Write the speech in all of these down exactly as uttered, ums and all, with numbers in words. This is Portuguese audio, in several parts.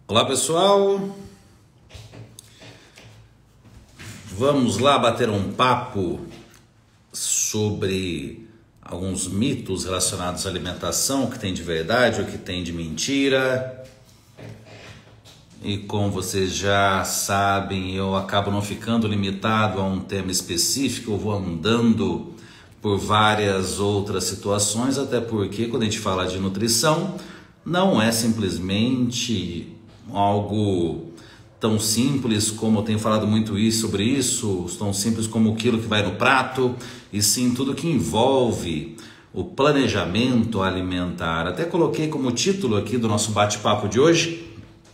Olá pessoal, vamos lá bater um papo sobre alguns mitos relacionados à alimentação, o que tem de verdade, o que tem de mentira. E como vocês já sabem, eu acabo não ficando limitado a um tema específico, eu vou andando por várias outras situações, até porque quando a gente fala de nutrição, não é simplesmente algo tão simples como eu tenho falado muito isso, sobre isso, tão simples como aquilo que vai no prato, e sim tudo que envolve o planejamento alimentar. Até coloquei como título aqui do nosso bate-papo de hoje,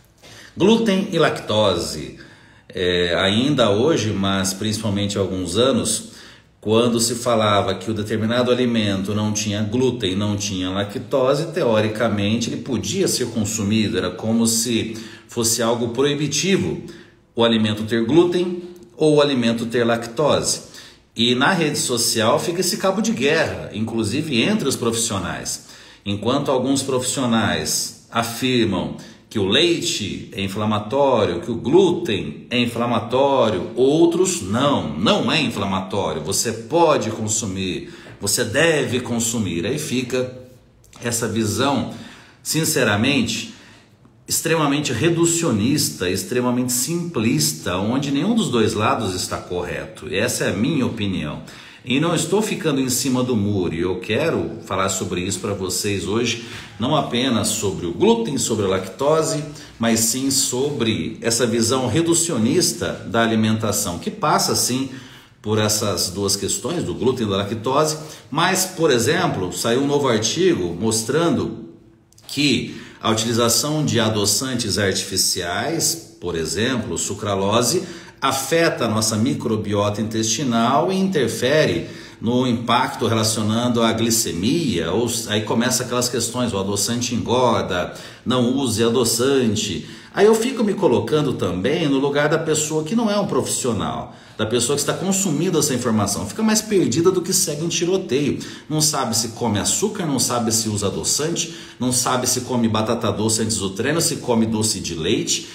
glúten e lactose. É, ainda hoje, mas principalmente há alguns anos, quando se falava que o determinado alimento não tinha glúten, não tinha lactose, teoricamente ele podia ser consumido, era como se fosse algo proibitivo o alimento ter glúten ou o alimento ter lactose. E na rede social fica esse cabo de guerra, inclusive entre os profissionais. Enquanto alguns profissionais afirmam que o leite é inflamatório, que o glúten é inflamatório, outros não, não é inflamatório, você pode consumir, você deve consumir. Aí fica essa visão, sinceramente, extremamente reducionista, extremamente simplista, onde nenhum dos dois lados está correto. Essa é a minha opinião. E não estou ficando em cima do muro, e eu quero falar sobre isso para vocês hoje, não apenas sobre o glúten, sobre a lactose, mas sim sobre essa visão reducionista da alimentação, que passa sim por essas duas questões, do glúten e da lactose. Mas, por exemplo, saiu um novo artigo mostrando que a utilização de adoçantes artificiais, por exemplo, sucralose, afeta a nossa microbiota intestinal e interfere no impacto relacionando à glicemia, ou aí começa aquelas questões, o adoçante engorda, não use adoçante. Aí eu fico me colocando também no lugar da pessoa que não é um profissional, da pessoa que está consumindo essa informação, fica mais perdida do que segue um tiroteio, não sabe se come açúcar, não sabe se usa adoçante, não sabe se come batata doce antes do treino, se come doce de leite,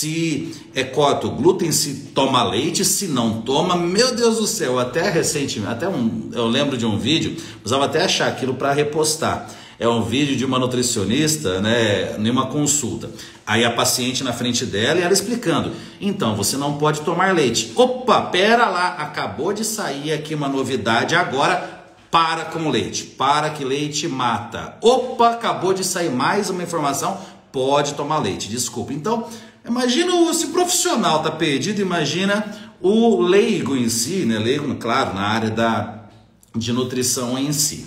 se é corta o glúten, se toma leite, se não toma. Meu Deus do céu, até recentemente, até um, eu lembro de um vídeo, usava até achar aquilo para repostar. É um vídeo de uma nutricionista, né, em uma consulta. Aí a paciente na frente dela e ela explicando. Então, você não pode tomar leite. Opa, pera lá, acabou de sair aqui uma novidade, agora para com leite. Para que leite mata. Opa, acabou de sair mais uma informação, pode tomar leite, desculpa. Então, imagina se o profissional está perdido, imagina o leigo em si, né? Leigo, claro, na área da, de nutrição em si.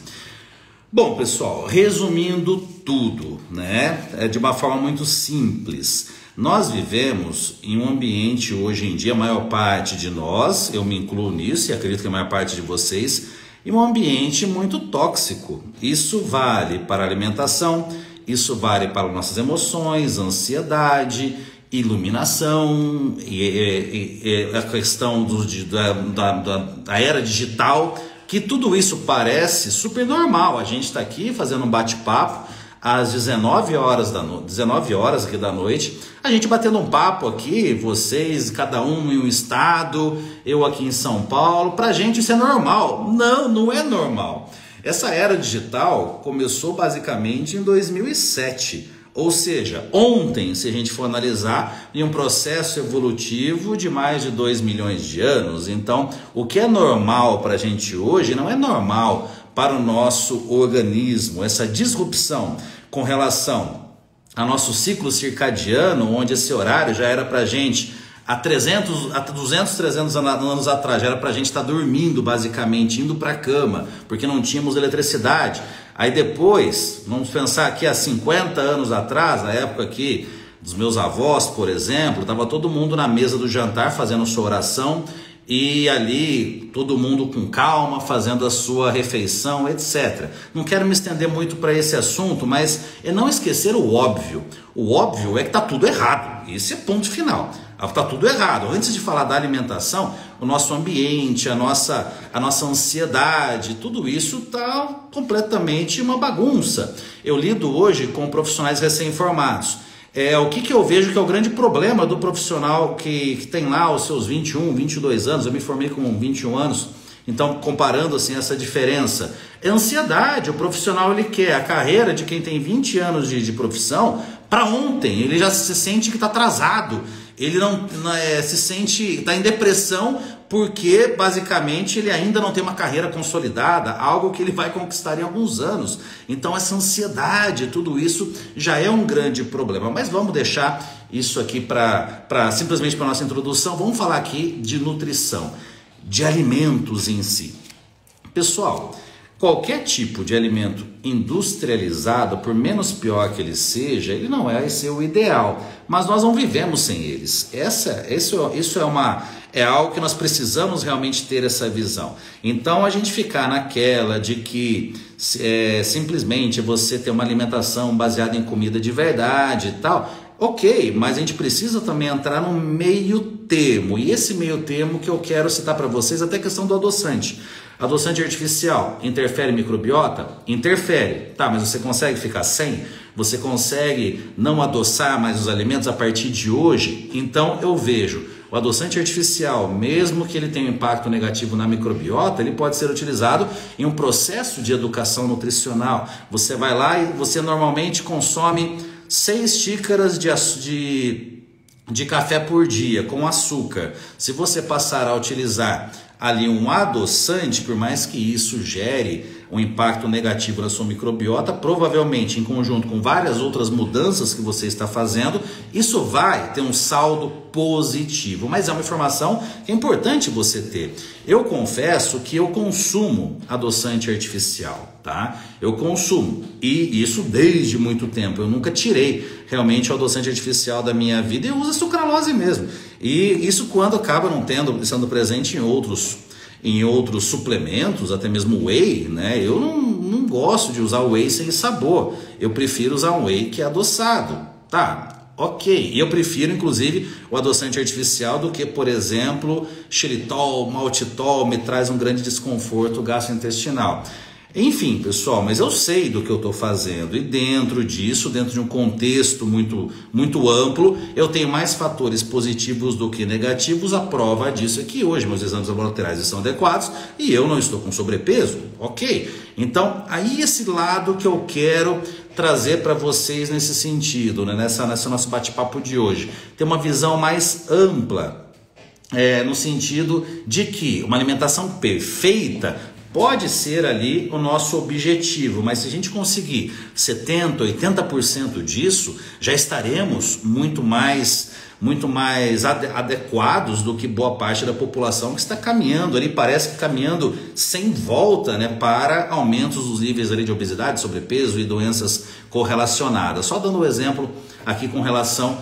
Bom, pessoal, resumindo tudo, né, é de uma forma muito simples. Nós vivemos em um ambiente hoje em dia, a maior parte de nós, eu me incluo nisso e acredito que a maior parte de vocês, em um ambiente muito tóxico. Isso vale para a alimentação, isso vale para nossas emoções, ansiedade, iluminação, e, e, e a questão do, de, da, da, da era digital, que tudo isso parece super normal. A gente está aqui fazendo um bate-papo às dezenove horas da no... dezenove horas aqui da noite, a gente batendo um papo aqui, vocês, cada um em um estado, eu aqui em São Paulo. Pra gente isso é normal. Não, não é normal. Essa era digital começou basicamente em dois mil e sete. Ou seja, ontem, se a gente for analisar, em um processo evolutivo de mais de dois milhões de anos. Então, o que é normal para a gente hoje não é normal para o nosso organismo. Essa disrupção com relação ao nosso ciclo circadiano, onde esse horário já era para a gente há trezentos, há duzentos, trezentos anos atrás, já era para a gente estar dormindo basicamente, indo para a cama, porque não tínhamos eletricidade. Aí depois, vamos pensar aqui há cinquenta anos atrás, na época aqui dos meus avós, por exemplo, estava todo mundo na mesa do jantar fazendo sua oração e ali todo mundo com calma, fazendo a sua refeição, etcétera. Não quero me estender muito para esse assunto, mas é não esquecer o óbvio. O óbvio é que está tudo errado, esse é ponto final. Está tudo errado. Antes de falar da alimentação, o nosso ambiente, a nossa, a nossa ansiedade, tudo isso está completamente uma bagunça. Eu lido hoje com profissionais recém-formados. É, o que, que eu vejo que é o grande problema do profissional que, que tem lá os seus vinte e um, vinte e dois anos, eu me formei com vinte e um anos, então comparando assim essa diferença, é ansiedade. O profissional ele quer a carreira de quem tem vinte anos de, de profissão para ontem, ele já se sente que está atrasado, ele não, não é, se sente, está em depressão porque basicamente ele ainda não tem uma carreira consolidada, algo que ele vai conquistar em alguns anos. Então essa ansiedade, tudo isso já é um grande problema. Mas vamos deixar isso aqui para simplesmente para nossa introdução. Vamos falar aqui de nutrição, de alimentos em si. Pessoal, qualquer tipo de alimento industrializado, por menos pior que ele seja, ele não é esse o ideal, mas nós não vivemos sem eles. Essa, isso, isso é, uma, é algo que nós precisamos realmente ter essa visão. Então a gente ficar naquela de que é, simplesmente você ter uma alimentação baseada em comida de verdade e tal, ok, mas a gente precisa também entrar no meio termo, e esse meio termo que eu quero citar para vocês, até a questão do adoçante. Adoçante artificial interfere em microbiota? Interfere. Tá, mas você consegue ficar sem? Você consegue não adoçar mais os alimentos a partir de hoje? Então eu vejo o adoçante artificial, mesmo que ele tenha um impacto negativo na microbiota, ele pode ser utilizado em um processo de educação nutricional. Você vai lá e você normalmente consome seis xícaras de, de, de café por dia com açúcar. Se você passar a utilizar ali um adoçante, por mais que isso gere um impacto negativo na sua microbiota, provavelmente em conjunto com várias outras mudanças que você está fazendo, isso vai ter um saldo positivo. Mas é uma informação que é importante você ter. Eu confesso que eu consumo adoçante artificial, tá? Eu consumo, e isso desde muito tempo. Eu nunca tirei realmente o adoçante artificial da minha vida e eu uso a sucralose mesmo. E isso quando acaba não tendo, sendo presente em outros em outros suplementos, até mesmo whey, né? Eu não, não gosto de usar whey sem sabor. Eu prefiro usar um whey que é adoçado, tá? Ok. E eu prefiro, inclusive, o adoçante artificial do que, por exemplo, xilitol, maltitol, me traz um grande desconforto gastrointestinal. Enfim, pessoal, mas eu sei do que eu estou fazendo e dentro disso, dentro de um contexto muito, muito amplo, eu tenho mais fatores positivos do que negativos. A prova disso é que hoje meus exames laboratoriais estão adequados e eu não estou com sobrepeso, ok? Então, aí esse lado que eu quero trazer para vocês nesse sentido, né? nessa, nesse nosso bate-papo de hoje, ter uma visão mais ampla, é, no sentido de que uma alimentação perfeita pode ser ali o nosso objetivo, mas se a gente conseguir setenta, oitenta por cento disso, já estaremos muito mais, muito mais adequados do que boa parte da população que está caminhando ali, parece que caminhando sem volta, né, para aumentos dos níveis ali de obesidade, sobrepeso e doenças correlacionadas. Só dando um exemplo aqui com relação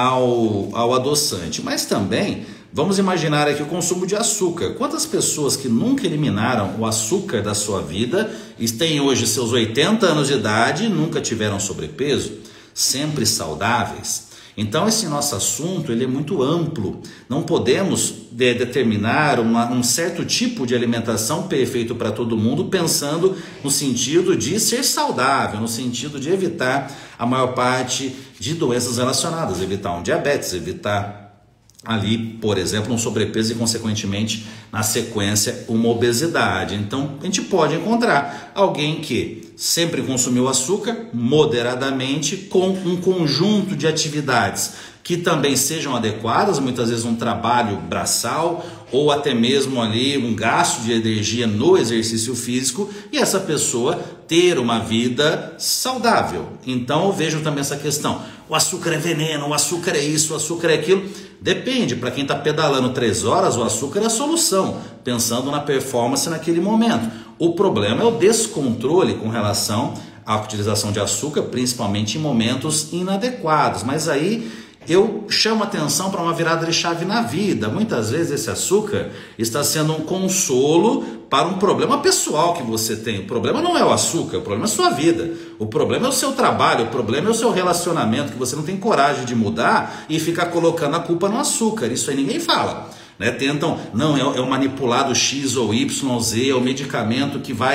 ao, ao adoçante, mas também vamos imaginar aqui o consumo de açúcar. Quantas pessoas que nunca eliminaram o açúcar da sua vida e têm hoje seus oitenta anos de idade e nunca tiveram sobrepeso, sempre saudáveis? Então esse nosso assunto ele é muito amplo. Não podemos de, determinar uma, um certo tipo de alimentação perfeito para todo mundo pensando no sentido de ser saudável, no sentido de evitar a maior parte de doenças relacionadas, evitar um diabetes, evitar ali, por exemplo, um sobrepeso e, consequentemente, na sequência, uma obesidade. Então, a gente pode encontrar alguém que sempre consumiu açúcar, moderadamente, com um conjunto de atividades que também sejam adequadas, muitas vezes um trabalho braçal ou até mesmo ali um gasto de energia no exercício físico, e essa pessoa ter uma vida saudável. Então eu vejo também essa questão, o açúcar é veneno, o açúcar é isso, o açúcar é aquilo. Depende, para quem está pedalando três horas, o açúcar é a solução, pensando na performance naquele momento. O problema é o descontrole com relação à utilização de açúcar, principalmente em momentos inadequados, mas aí eu chamo atenção para uma virada de chave na vida. Muitas vezes esse açúcar está sendo um consolo para um problema pessoal que você tem. O problema não é o açúcar, o problema é a sua vida. O problema é o seu trabalho, o problema é o seu relacionamento, que você não tem coragem de mudar e ficar colocando a culpa no açúcar. Isso aí ninguém fala, né? Tentam, não, é o manipulado X ou Y, Z, é o medicamento que vai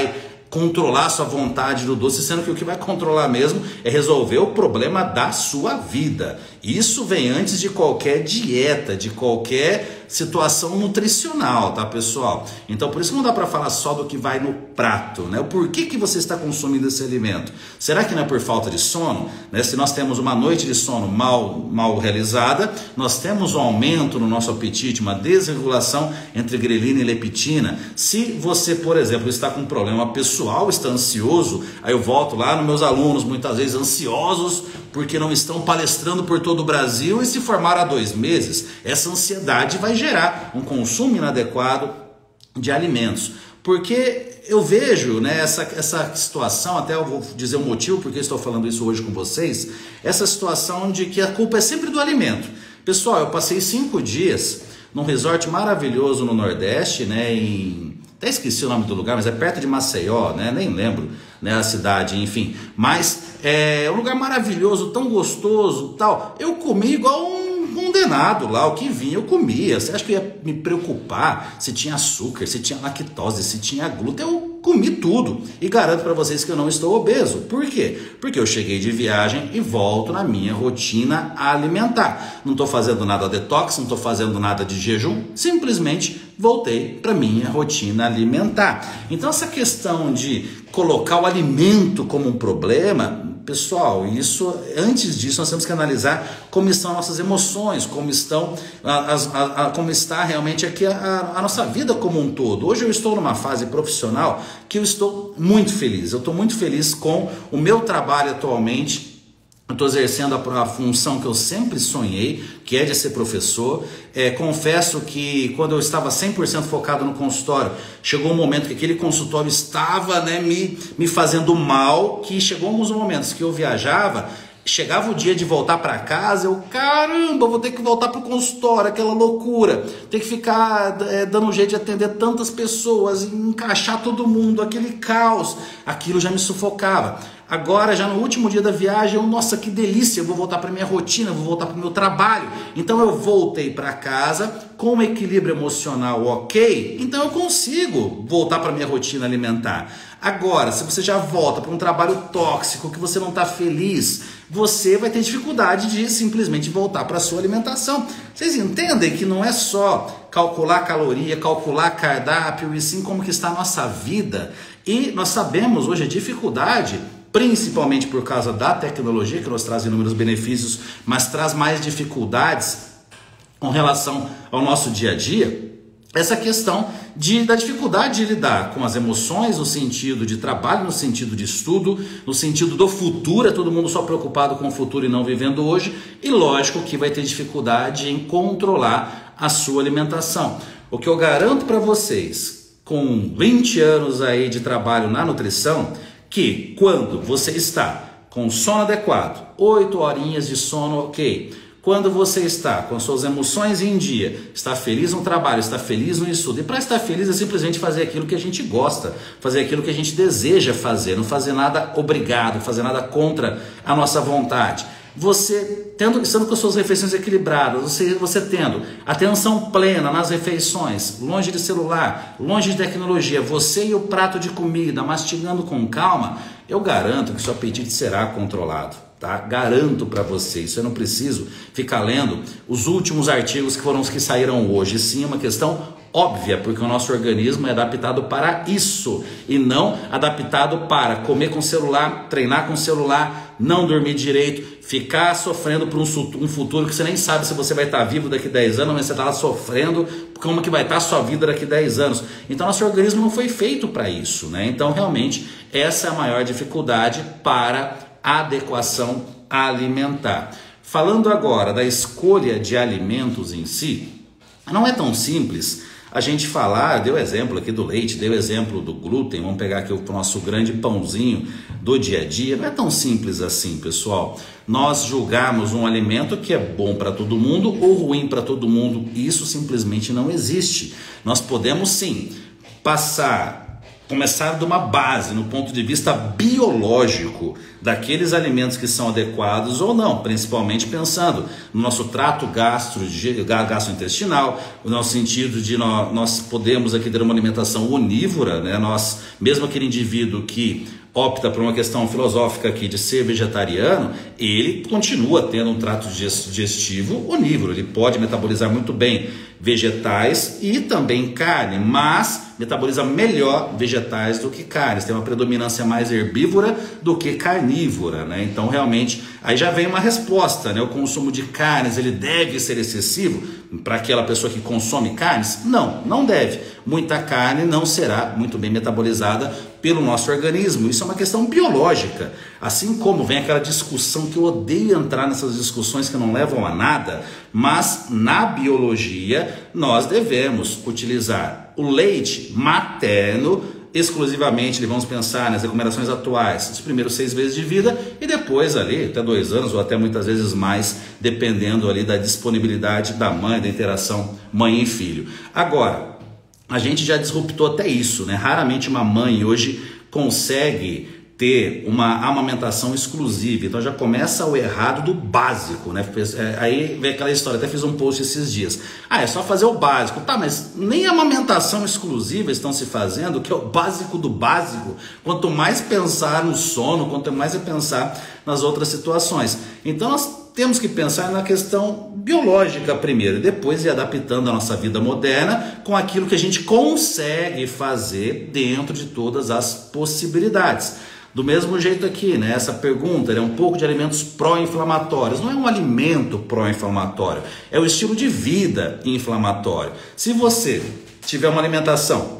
controlar a sua vontade do doce, sendo que o que vai controlar mesmo é resolver o problema da sua vida. Isso vem antes de qualquer dieta, de qualquer situação nutricional, tá, pessoal? Então, por isso não dá para falar só do que vai no prato, né? O porquê que você está consumindo esse alimento? Será que não é por falta de sono? Né? Se nós temos uma noite de sono mal, mal realizada, nós temos um aumento no nosso apetite, uma desregulação entre grelina e leptina. Se você, por exemplo, está com um problema pessoal, está ansioso, aí eu volto lá nos meus alunos, muitas vezes ansiosos, porque não estão palestrando por todo o Brasil e se formaram há dois meses. Essa ansiedade vai gerar um consumo inadequado de alimentos. Porque eu vejo, né, essa, essa situação, até eu vou dizer o motivo porque eu estou falando isso hoje com vocês, essa situação de que a culpa é sempre do alimento. Pessoal, eu passei cinco dias num resort maravilhoso no Nordeste, né, em... até esqueci o nome do lugar, mas é perto de Maceió, né? Nem lembro, né, a cidade, enfim. Mas é um lugar maravilhoso, tão gostoso, tal. Eu comi igual um condenado lá, o que vinha eu comia. Você acha que eu ia me preocupar se tinha açúcar, se tinha lactose, se tinha glúten? Eu comi tudo e garanto para vocês que eu não estou obeso. Por quê? Porque eu cheguei de viagem e volto na minha rotina alimentar. Não estou fazendo nada detox, não estou fazendo nada de jejum, simplesmente voltei para minha rotina alimentar. Então essa questão de colocar o alimento como um problema, pessoal, isso, antes disso nós temos que analisar como estão nossas emoções, como estão as, a, a, como está realmente aqui a, a nossa vida como um todo. Hoje eu estou numa fase profissional que eu estou muito feliz. Eu estou muito feliz com o meu trabalho atualmente. Eu estou exercendo a, a função que eu sempre sonhei, que é de ser professor. É, confesso que quando eu estava cem por cento focado no consultório, chegou um momento que aquele consultório estava, né, me, me fazendo mal, que chegou alguns momentos que eu viajava, chegava o dia de voltar para casa, eu, caramba, vou ter que voltar para o consultório, aquela loucura, ter que ficar é, dando um jeito de atender tantas pessoas, encaixar todo mundo, aquele caos, aquilo já me sufocava. Agora, já no último dia da viagem, eu, nossa, que delícia, eu vou voltar para minha rotina, eu vou voltar para o meu trabalho. Então eu voltei para casa com um equilíbrio emocional ok, então eu consigo voltar para minha rotina alimentar. Agora, se você já volta para um trabalho tóxico, que você não está feliz, você vai ter dificuldade de simplesmente voltar para a sua alimentação. Vocês entendem que não é só calcular caloria, calcular cardápio, e sim como que está a nossa vida. E nós sabemos hoje a dificuldade, principalmente por causa da tecnologia, que nos traz inúmeros benefícios, mas traz mais dificuldades com relação ao nosso dia a dia, essa questão de, da dificuldade de lidar com as emoções no sentido de trabalho, no sentido de estudo, no sentido do futuro, é todo mundo só preocupado com o futuro e não vivendo hoje, e lógico que vai ter dificuldade em controlar a sua alimentação. O que eu garanto para vocês, com vinte anos aí de trabalho na nutrição, que quando você está com sono adequado, oito horinhas de sono ok, quando você está com suas emoções em dia, está feliz no trabalho, está feliz no estudo, e para estar feliz é simplesmente fazer aquilo que a gente gosta, fazer aquilo que a gente deseja fazer, não fazer nada obrigado, fazer nada contra a nossa vontade. Você tendo, estando com as suas refeições equilibradas, você, você tendo atenção plena nas refeições, longe de celular, longe de tecnologia, você e o prato de comida, mastigando com calma, eu garanto que seu apetite será controlado, tá? Garanto para você, isso eu não preciso ficar lendo os últimos artigos que foram os que saíram hoje, sim, é uma questão óbvia, porque o nosso organismo é adaptado para isso e não adaptado para comer com celular, treinar com celular, não dormir direito, ficar sofrendo por um futuro que você nem sabe se você vai estar vivo daqui a dez anos, mas você está lá sofrendo como que vai estar a sua vida daqui a dez anos. Então nosso organismo não foi feito para isso, né? Então realmente essa é a maior dificuldade para a adequação alimentar. Falando agora da escolha de alimentos em si, não é tão simples a gente falar, deu exemplo aqui do leite, deu exemplo do glúten, vamos pegar aqui o nosso grande pãozinho do dia a dia, não é tão simples assim, pessoal. Nós julgarmos um alimento que é bom para todo mundo ou ruim para todo mundo, isso simplesmente não existe. Nós podemos sim passar começar de uma base, no ponto de vista biológico, daqueles alimentos que são adequados ou não, principalmente pensando no nosso trato gastro, gastrointestinal, no nosso sentido de nós, nós podemos aqui ter uma alimentação onívora, né? Nós, mesmo aquele indivíduo que opta por uma questão filosófica aqui de ser vegetariano, ele continua tendo um trato digestivo onívoro, ele pode metabolizar muito bem vegetais e também carne, mas metaboliza melhor vegetais do que carnes, tem uma predominância mais herbívora do que carnívora, né? Então realmente aí já vem uma resposta, né? O consumo de carnes, ele deve ser excessivo para aquela pessoa que consome carnes? Não, não deve. Muita carne não será muito bem metabolizada pelo nosso organismo, isso é uma questão biológica, assim como vem aquela discussão que eu odeio entrar nessas discussões que não levam a nada, mas na biologia nós devemos utilizar o leite materno exclusivamente, vamos pensar nas recomendações atuais, os primeiros seis meses de vida e depois ali até dois anos ou até muitas vezes mais, dependendo ali da disponibilidade da mãe, da interação mãe e filho. Agora, a gente já disruptou até isso, né? Raramente uma mãe hoje consegue ter uma amamentação exclusiva, então já começa o errado do básico, né? Aí vem aquela história, até fiz um post esses dias, ah, é só fazer o básico, tá, mas nem a amamentação exclusiva estão se fazendo, que é o básico do básico, quanto mais pensar no sono, quanto mais é pensar nas outras situações, então nós temos que pensar na questão biológica primeiro, e depois ir adaptando a nossa vida moderna com aquilo que a gente consegue fazer dentro de todas as possibilidades. Do mesmo jeito aqui, né? Essa pergunta é um pouco de alimentos pró-inflamatórios. Não é um alimento pró-inflamatório, é o estilo de vida inflamatório. Se você tiver uma alimentação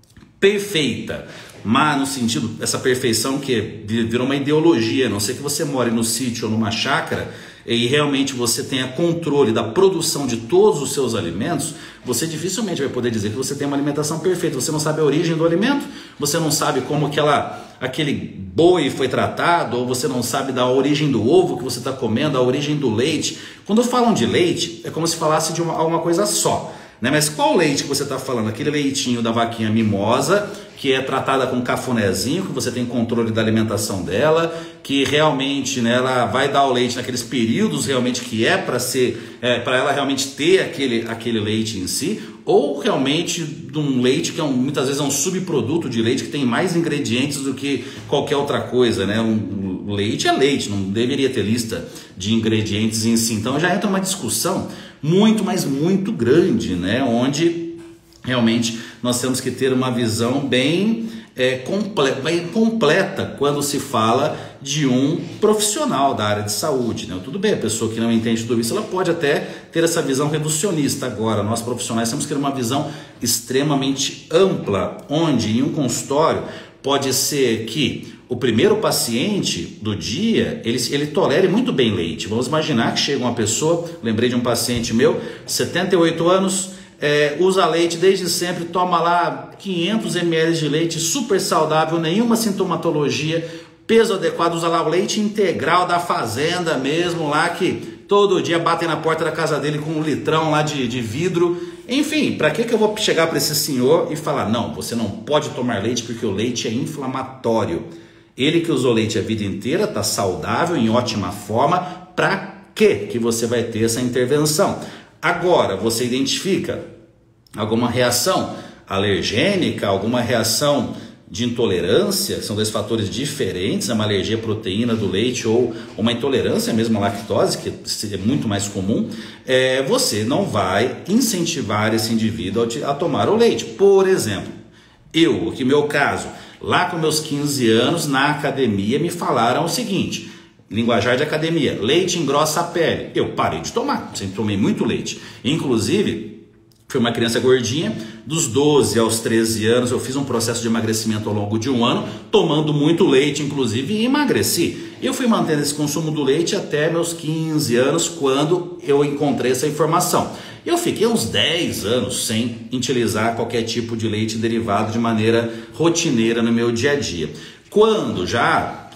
perfeita, mas no sentido, essa perfeição que virou uma ideologia, a não ser que você more no sítio ou numa chácara, e realmente você tenha controle da produção de todos os seus alimentos, você dificilmente vai poder dizer que você tem uma alimentação perfeita. Você não sabe a origem do alimento, você não sabe como aquela, aquele boi foi tratado, ou você não sabe da origem do ovo que você está comendo, a origem do leite. Quando falam de leite, é como se falasse de uma, uma coisa só, né? Mas qual leite que você está falando? Aquele leitinho da vaquinha mimosa, que é tratada com cafunézinho, que você tem controle da alimentação dela, que realmente, né, ela vai dar o leite naqueles períodos realmente que é para ser, é, para ela realmente ter aquele, aquele leite em si, ou realmente de um leite que é um, muitas vezes é um subproduto de leite que tem mais ingredientes do que qualquer outra coisa, né? Um, o leite é leite, não deveria ter lista de ingredientes em si. Então já entra uma discussão muito, mas muito grande, né? Onde realmente nós temos que ter uma visão bem, é, comple bem completa quando se fala de um profissional da área de saúde, né? Tudo bem, a pessoa que não entende tudo isso, ela pode até ter essa visão reducionista. Agora, nós profissionais temos que ter uma visão extremamente ampla, onde em um consultório pode ser que o primeiro paciente do dia, ele, ele tolere muito bem leite. Vamos imaginar que chega uma pessoa, lembrei de um paciente meu, setenta e oito anos, É, usa leite desde sempre, toma lá quinhentos mililitros de leite, super saudável, nenhuma sintomatologia, peso adequado, usa lá o leite integral da fazenda mesmo, lá que todo dia batem na porta da casa dele com um litrão lá de, de vidro. Enfim, para que, que eu vou chegar para esse senhor e falar, não, você não pode tomar leite porque o leite é inflamatório. Ele que usou leite a vida inteira, está saudável, em ótima forma, para que que você vai ter essa intervenção? Agora, você identifica alguma reação alergênica, alguma reação de intolerância, que são dois fatores diferentes, uma alergia à proteína do leite ou uma intolerância mesmo à lactose, que é muito mais comum, é, você não vai incentivar esse indivíduo a tomar o leite. Por exemplo, eu, aqui meu caso, lá com meus quinze anos, na academia, me falaram o seguinte... Linguajar de academia, leite engrossa a pele. Eu parei de tomar, sempre tomei muito leite. Inclusive, fui uma criança gordinha, dos doze aos treze anos eu fiz um processo de emagrecimento ao longo de um ano, tomando muito leite, inclusive, e emagreci. Eu fui mantendo esse consumo do leite até meus quinze anos, quando eu encontrei essa informação. Eu fiquei uns dez anos sem utilizar qualquer tipo de leite derivado de maneira rotineira no meu dia a dia. Quando já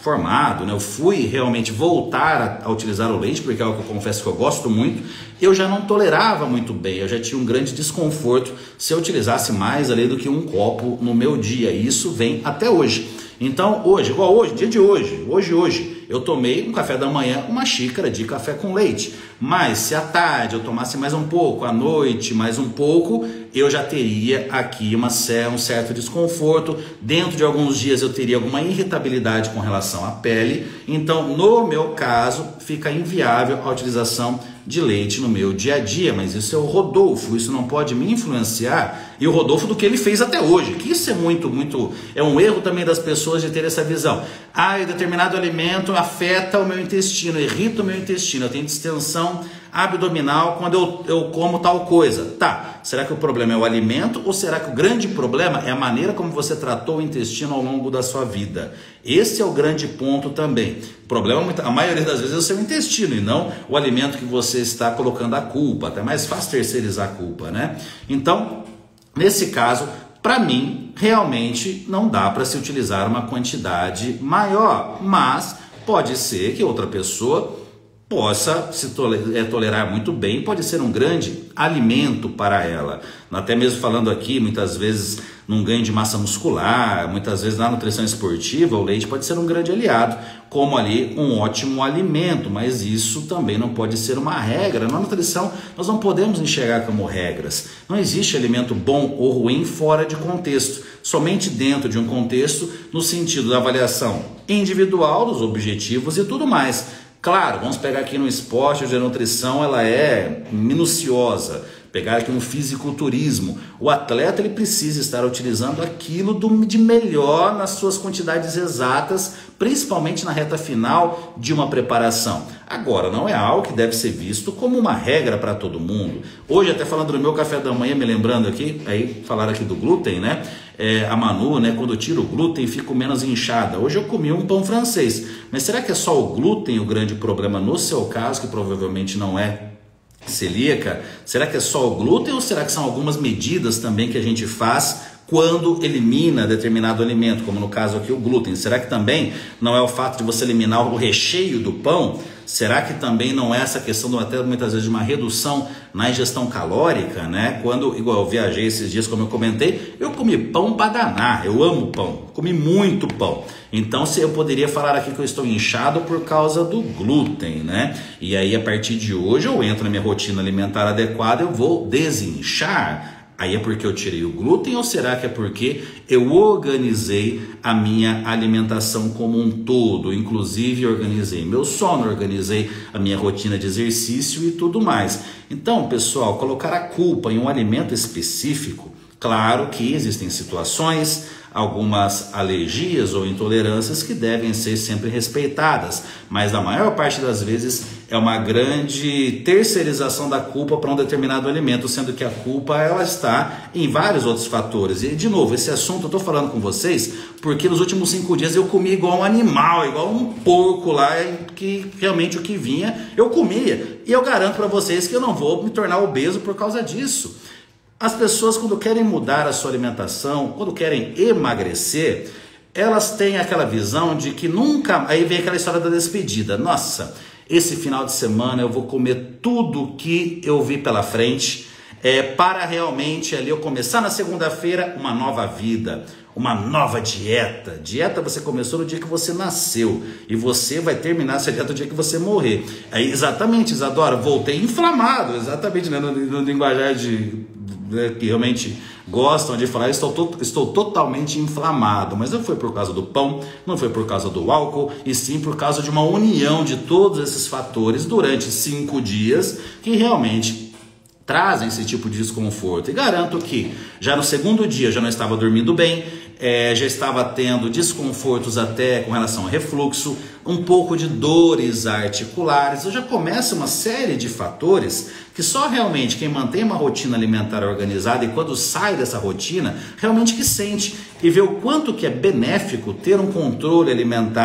formado, né, eu fui realmente voltar a, a utilizar o leite, porque é algo que eu confesso que eu gosto muito, eu já não tolerava muito bem, eu já tinha um grande desconforto se eu utilizasse mais ali do que um copo no meu dia, e isso vem até hoje. Então hoje, igual hoje, dia de hoje, hoje, hoje, eu tomei um café da manhã, uma xícara de café com leite, mas se à tarde eu tomasse mais um pouco, à noite mais um pouco, eu já teria aqui uma, um certo desconforto, dentro de alguns dias eu teria alguma irritabilidade com relação à pele, então no meu caso fica inviável a utilização de leite no meu dia a dia, mas isso é o Rodolfo, isso não pode me influenciar, e o Rodolfo do que ele fez até hoje, que isso é muito, muito, é um erro também das pessoas de ter essa visão. Ah, determinado alimento afeta o meu intestino, irrita o meu intestino, eu tenho distensão abdominal quando eu, eu como tal coisa. Tá, será que o problema é o alimento ou será que o grande problema é a maneira como você tratou o intestino ao longo da sua vida? Esse é o grande ponto também. O problema, a maioria das vezes, é o seu intestino e não o alimento que você está colocando a culpa. Até mais fácil terceirizar a culpa, né? Então, nesse caso, para mim, realmente não dá para se utilizar uma quantidade maior, mas pode ser que outra pessoa possa se tolerar muito bem, pode ser um grande alimento para ela. Até mesmo falando aqui, muitas vezes, num ganho de massa muscular, muitas vezes na nutrição esportiva, o leite pode ser um grande aliado, como ali um ótimo alimento, mas isso também não pode ser uma regra. Na nutrição, nós não podemos enxergar como regras. Não existe alimento bom ou ruim fora de contexto, somente dentro de um contexto, no sentido da avaliação individual, dos objetivos e tudo mais. Claro, vamos pegar aqui no esporte, a nutrição ela é minuciosa. Pegar aqui no fisiculturismo, o atleta ele precisa estar utilizando aquilo do, de melhor nas suas quantidades exatas, principalmente na reta final de uma preparação. Agora, não é algo que deve ser visto como uma regra para todo mundo. Hoje, até falando do meu café da manhã, me lembrando aqui, aí falaram aqui do glúten, né? É, a Manu, né? Quando eu tiro o glúten, fico menos inchada. Hoje eu comi um pão francês. Mas será que é só o glúten o grande problema no seu caso, que provavelmente não é celíaca? Será que é só o glúten ou será que são algumas medidas também que a gente faz quando elimina determinado alimento, como no caso aqui o glúten? Será que também não é o fato de você eliminar o recheio do pão? Será que também não é essa questão de, até muitas vezes de uma redução na ingestão calórica, né? Quando, igual eu viajei esses dias, como eu comentei, eu comi pão para danar, eu amo pão, comi muito pão. Então, se eu poderia falar aqui que eu estou inchado por causa do glúten, né? E aí, a partir de hoje, eu entro na minha rotina alimentar adequada, eu vou desinchar. Aí é porque eu tirei o glúten ou será que é porque eu organizei a minha alimentação como um todo? Inclusive organizei meu sono, organizei a minha rotina de exercício e tudo mais. Então, pessoal, colocar a culpa em um alimento específico, claro que existem situações, algumas alergias ou intolerâncias que devem ser sempre respeitadas, mas a maior parte das vezes é uma grande terceirização da culpa para um determinado alimento, sendo que a culpa ela está em vários outros fatores. E de novo, esse assunto eu estou falando com vocês porque nos últimos cinco dias eu comi igual um animal, igual um porco lá, que realmente o que vinha eu comia, e eu garanto para vocês que eu não vou me tornar obeso por causa disso. As pessoas, quando querem mudar a sua alimentação, quando querem emagrecer, elas têm aquela visão de que nunca... Aí vem aquela história da despedida. Nossa, esse final de semana eu vou comer tudo que eu vi pela frente, é, para realmente ali eu começar na segunda-feira uma nova vida, uma nova dieta. Dieta você começou no dia que você nasceu e você vai terminar essa dieta no dia que você morrer. Aí, exatamente, Isadora, voltei inflamado, exatamente, né, no, no linguajar de... que realmente gostam de falar, estou, to estou totalmente inflamado, mas não foi por causa do pão, não foi por causa do álcool, e sim por causa de uma união de todos esses fatores durante cinco dias que realmente trazem esse tipo de desconforto. E garanto que já no segundo dia eu já não estava dormindo bem, é, já estava tendo desconfortos até com relação ao refluxo, um pouco de dores articulares. Eu já começo uma série de fatores que só realmente quem mantém uma rotina alimentar organizada e quando sai dessa rotina, realmente que sente e vê o quanto que é benéfico ter um controle alimentar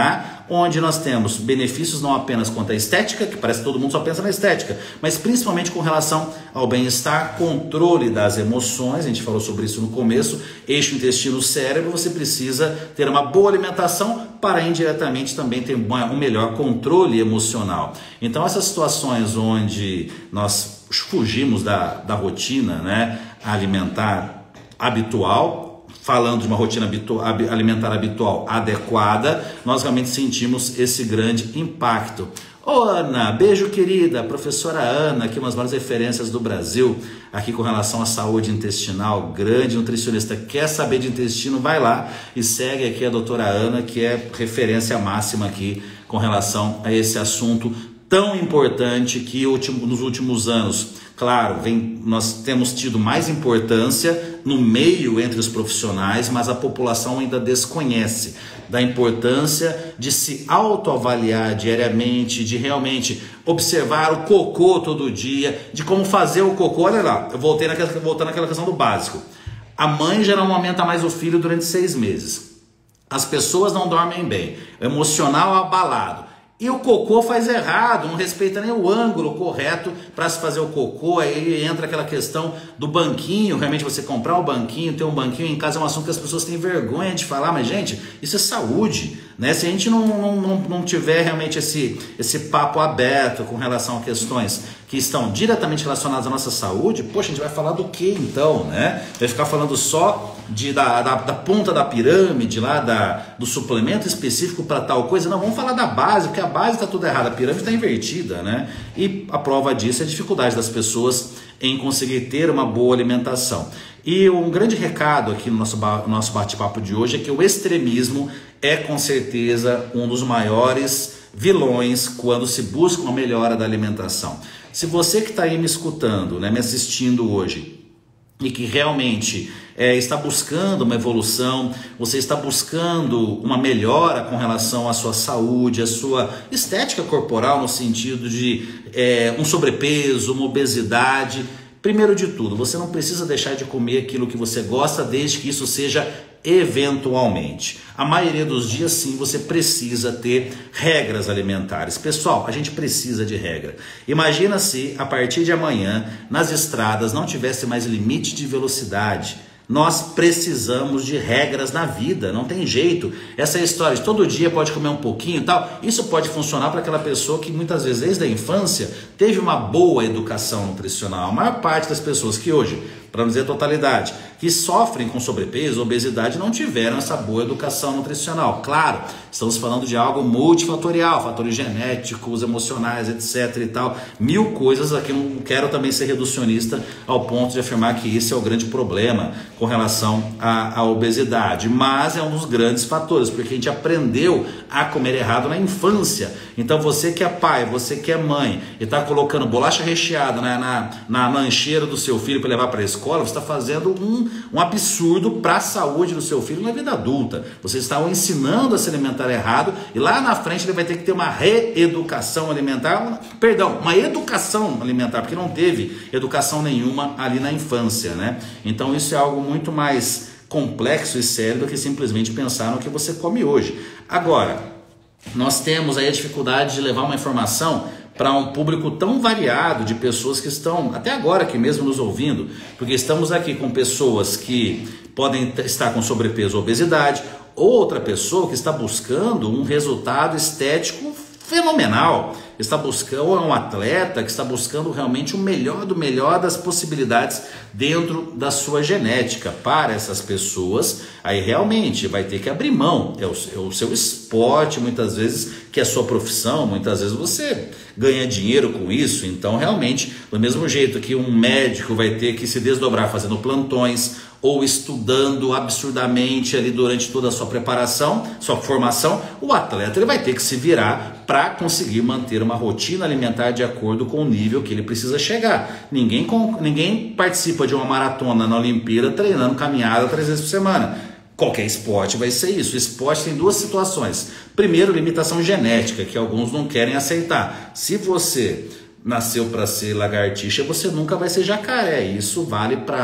onde nós temos benefícios não apenas quanto à estética, que parece que todo mundo só pensa na estética, mas principalmente com relação ao bem-estar, controle das emoções, a gente falou sobre isso no começo, eixo intestino-cérebro, você precisa ter uma boa alimentação para indiretamente também ter um melhor controle emocional. Então essas situações onde nós fugimos da, da rotina, né, alimentar habitual, falando de uma rotina habitu- alimentar habitual adequada, nós realmente sentimos esse grande impacto. Ô Ana, beijo querida, professora Ana, aqui umas várias referências do Brasil, aqui com relação à saúde intestinal, grande nutricionista, quer saber de intestino, vai lá e segue aqui a doutora Ana, que é referência máxima aqui com relação a esse assunto tão importante que nos últimos anos, claro, vem, nós temos tido mais importância no meio entre os profissionais, mas a população ainda desconhece da importância de se autoavaliar diariamente, de realmente observar o cocô todo dia, de como fazer o cocô. Olha lá, eu voltei naquela, voltando naquela questão do básico. A mãe já não amamenta mais o filho durante seis meses. As pessoas não dormem bem, emocional abalado. E o cocô faz errado, não respeita nem o ângulo correto para se fazer o cocô. Aí entra aquela questão do banquinho, realmente você comprar um banquinho, ter um banquinho em casa é um assunto que as pessoas têm vergonha de falar, mas gente, isso é saúde, né? Se a gente não, não, não, não tiver realmente esse, esse papo aberto com relação a questões que estão diretamente relacionadas à nossa saúde, poxa, a gente vai falar do que então, né? Vai ficar falando só de, da, da, da ponta da pirâmide, lá da, do suplemento específico para tal coisa? Não, vamos falar da base, porque a base está tudo errado, a pirâmide está invertida, né? E a prova disso é a dificuldade das pessoas em conseguir ter uma boa alimentação. E um grande recado aqui no nosso, nosso bate-papo de hoje é que o extremismo é com certeza um dos maiores vilões quando se busca uma melhora da alimentação. Se você que está aí me escutando, né, me assistindo hoje, e que realmente é, está buscando uma evolução, você está buscando uma melhora com relação à sua saúde, à sua estética corporal, no sentido de é, um sobrepeso, uma obesidade, primeiro de tudo, você não precisa deixar de comer aquilo que você gosta, desde que isso seja eventualmente. A maioria dos dias, sim, você precisa ter regras alimentares. Pessoal, a gente precisa de regra. Imagina se a partir de amanhã nas estradas não tivesse mais limite de velocidade. Nós precisamos de regras na vida, não tem jeito. Essa história de todo dia pode comer um pouquinho e tal, isso pode funcionar para aquela pessoa que muitas vezes desde a infância teve uma boa educação nutricional. A maior parte das pessoas que hoje, para não dizer a totalidade, que sofrem com sobrepeso, obesidade, não tiveram essa boa educação nutricional. Claro, estamos falando de algo multifatorial, fatores genéticos, emocionais, etc e tal, mil coisas. Aqui não quero também ser reducionista ao ponto de afirmar que isso é o grande problema com relação à, à obesidade, mas é um dos grandes fatores, porque a gente aprendeu a comer errado na infância. Então você que é pai, você que é mãe e está colocando bolacha recheada na, na, na lancheira do seu filho para levar para a escola, você está fazendo um, um absurdo para a saúde do seu filho na vida adulta. Você está o ensinando a se alimentar errado e lá na frente ele vai ter que ter uma reeducação alimentar, uma, perdão, uma educação alimentar, porque não teve educação nenhuma ali na infância, né? Então isso é algo muito mais complexo e sério do que simplesmente pensar no que você come hoje. Agora, nós temos aí a dificuldade de levar uma informação para um público tão variado de pessoas que estão até agora aqui mesmo nos ouvindo, porque estamos aqui com pessoas que podem estar com sobrepeso ou obesidade, ou outra pessoa que está buscando um resultado estético fenomenal, está buscando, ou é um atleta que está buscando realmente o melhor do melhor das possibilidades dentro da sua genética. Para essas pessoas, aí realmente vai ter que abrir mão, é o, é o seu esporte muitas vezes, que é a sua profissão, muitas vezes você ganha dinheiro com isso, então realmente, do mesmo jeito que um médico vai ter que se desdobrar fazendo plantões, ou estudando absurdamente ali durante toda a sua preparação, sua formação, o atleta ele vai ter que se virar para conseguir manter uma rotina alimentar de acordo com o nível que ele precisa chegar. Ninguém, ninguém participa de uma maratona na Olimpíada treinando caminhada três vezes por semana. Qualquer esporte vai ser isso. O esporte tem duas situações. Primeiro, limitação genética, que alguns não querem aceitar. Se você nasceu para ser lagartixa, você nunca vai ser jacaré. Isso vale para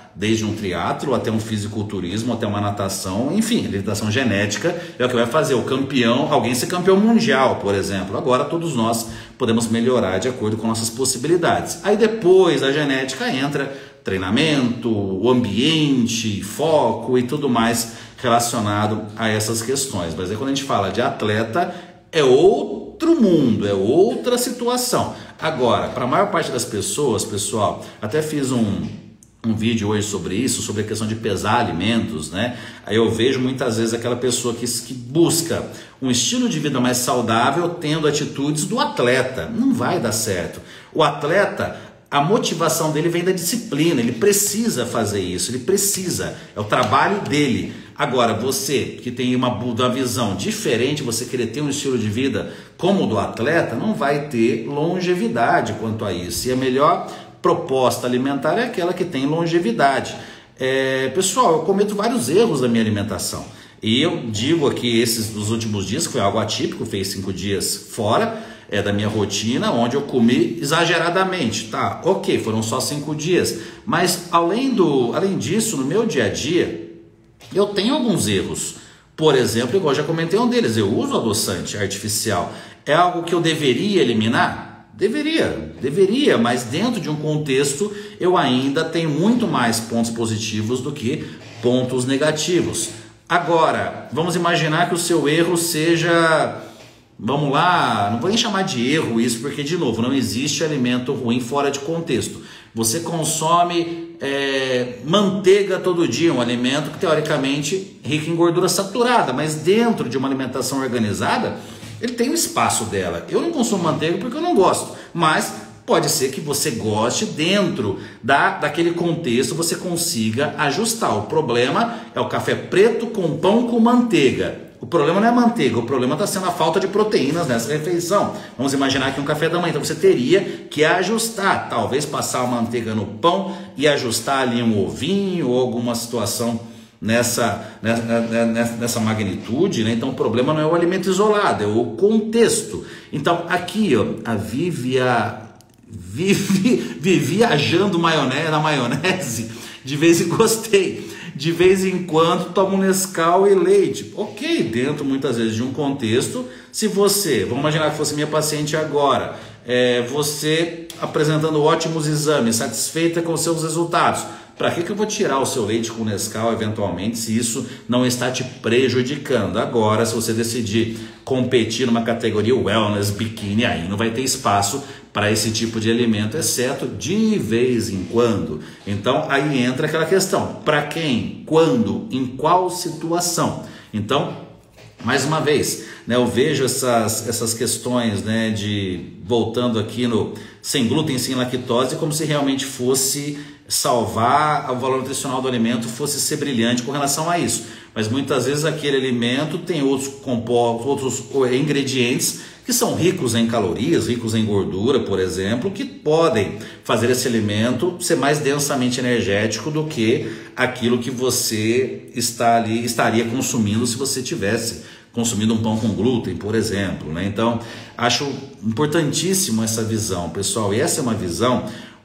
desde um triatlo até um fisiculturismo, até uma natação, enfim, alimentação genética é o que vai fazer o campeão, alguém ser campeão mundial, por exemplo. Agora todos nós podemos melhorar de acordo com nossas possibilidades. Aí depois da genética entra treinamento, o ambiente, foco e tudo mais relacionado a essas questões. Mas aí quando a gente fala de atleta, é outro mundo, é outra situação. Agora, para a maior parte das pessoas, pessoal, até fiz um, um vídeo hoje sobre isso, sobre a questão de pesar alimentos, né? Aí eu vejo muitas vezes aquela pessoa que, que busca um estilo de vida mais saudável tendo atitudes do atleta. Não vai dar certo. O atleta, a motivação dele vem da disciplina, ele precisa fazer isso, ele precisa, é o trabalho dele. Agora, você que tem uma, uma visão diferente, você querer ter um estilo de vida como o do atleta, não vai ter longevidade quanto a isso. E a melhor proposta alimentar é aquela que tem longevidade. É, pessoal, eu cometo vários erros na minha alimentação. E eu digo aqui, esses dos últimos dias, que foi algo atípico, fez cinco dias fora é, da minha rotina, onde eu comi exageradamente. Tá, ok, foram só cinco dias. Mas além, do, além disso, no meu dia a dia, eu tenho alguns erros. Por exemplo, igual eu já comentei um deles, eu uso adoçante artificial. É algo que eu deveria eliminar? Deveria, deveria, mas dentro de um contexto eu ainda tenho muito mais pontos positivos do que pontos negativos. Agora, vamos imaginar que o seu erro seja, vamos lá, não vou nem chamar de erro isso, porque de novo, não existe alimento ruim fora de contexto. Você consome é, manteiga todo dia, um alimento que teoricamente é rico em gordura saturada, mas dentro de uma alimentação organizada, ele tem o espaço dela. Eu não consumo manteiga porque eu não gosto, mas pode ser que você goste, dentro da, daquele contexto você consiga ajustar. O problema é o café preto com pão com manteiga. O problema não é a manteiga, o problema está sendo a falta de proteínas nessa refeição. Vamos imaginar que um café da manhã, então você teria que ajustar, talvez passar a manteiga no pão e ajustar ali um ovinho ou alguma situação nessa, nessa, nessa magnitude, né? Então o problema não é o alimento isolado, é o contexto. Então aqui, ó, a Vivia, vive, vive viajando maionese, na maionese, de vez em gostei. De vez em quando toma um Nescau e leite. Ok, dentro muitas vezes de um contexto. Se você, vamos imaginar que fosse minha paciente agora, é, você apresentando ótimos exames, satisfeita com os seus resultados, para que, que eu vou tirar o seu leite com Nescau eventualmente, se isso não está te prejudicando? Agora, se você decidir competir numa categoria wellness, biquíni, aí não vai ter espaço para esse tipo de alimento, exceto de vez em quando. Então, aí entra aquela questão, para quem, quando, em qual situação? Então, mais uma vez, né, eu vejo essas, essas questões, né, de, voltando aqui no sem glúten, sem lactose, como se realmente fosse salvar o valor nutricional do alimento, fosse ser brilhante com relação a isso. Mas muitas vezes aquele alimento tem outros compostos, outros ingredientes que são ricos em calorias, ricos em gordura, por exemplo, que podem fazer esse alimento ser mais densamente energético do que aquilo que você está ali, estaria consumindo se você tivesse consumindo um pão com glúten, por exemplo, né? Então, acho importantíssimo essa visão, pessoal, e essa é uma visão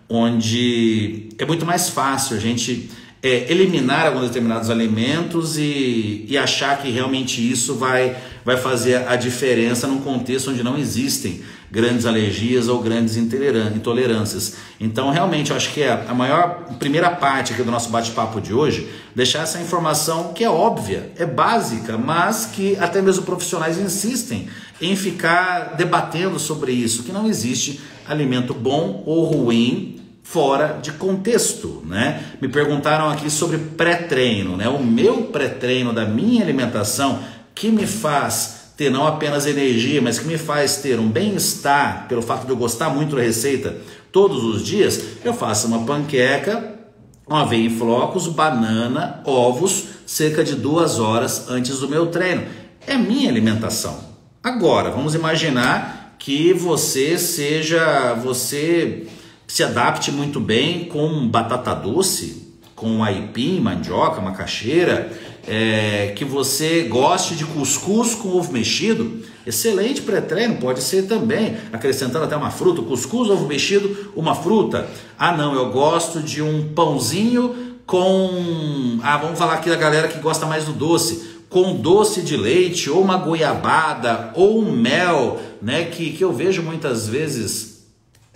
onde é muito mais fácil a gente é, eliminar alguns determinados alimentos e, e achar que realmente isso vai, vai fazer a diferença num contexto onde não existem grandes alergias ou grandes intolerâncias. Então, realmente, eu acho que é a maior, primeira parte aqui do nosso bate-papo de hoje, deixar essa informação que é óbvia, é básica, mas que até mesmo profissionais insistem em ficar debatendo sobre isso, que não existe alimento bom ou ruim fora de contexto, né? Me perguntaram aqui sobre pré-treino, né? O meu pré-treino da minha alimentação, que me faz ter não apenas energia, mas que me faz ter um bem-estar, pelo fato de eu gostar muito da receita todos os dias, eu faço uma panqueca, uma aveia em flocos, banana, ovos, cerca de duas horas antes do meu treino. É minha alimentação. Agora, vamos imaginar que você seja, você se adapte muito bem com batata doce, com aipim, mandioca, macaxeira, é, que você goste de cuscuz com ovo mexido, excelente pré-treino, pode ser também, acrescentando até uma fruta, cuscuz, ovo mexido, uma fruta. Ah não, eu gosto de um pãozinho com, ah, vamos falar aqui da galera que gosta mais do doce, com doce de leite, ou uma goiabada, ou um mel, né, que, que eu vejo muitas vezes,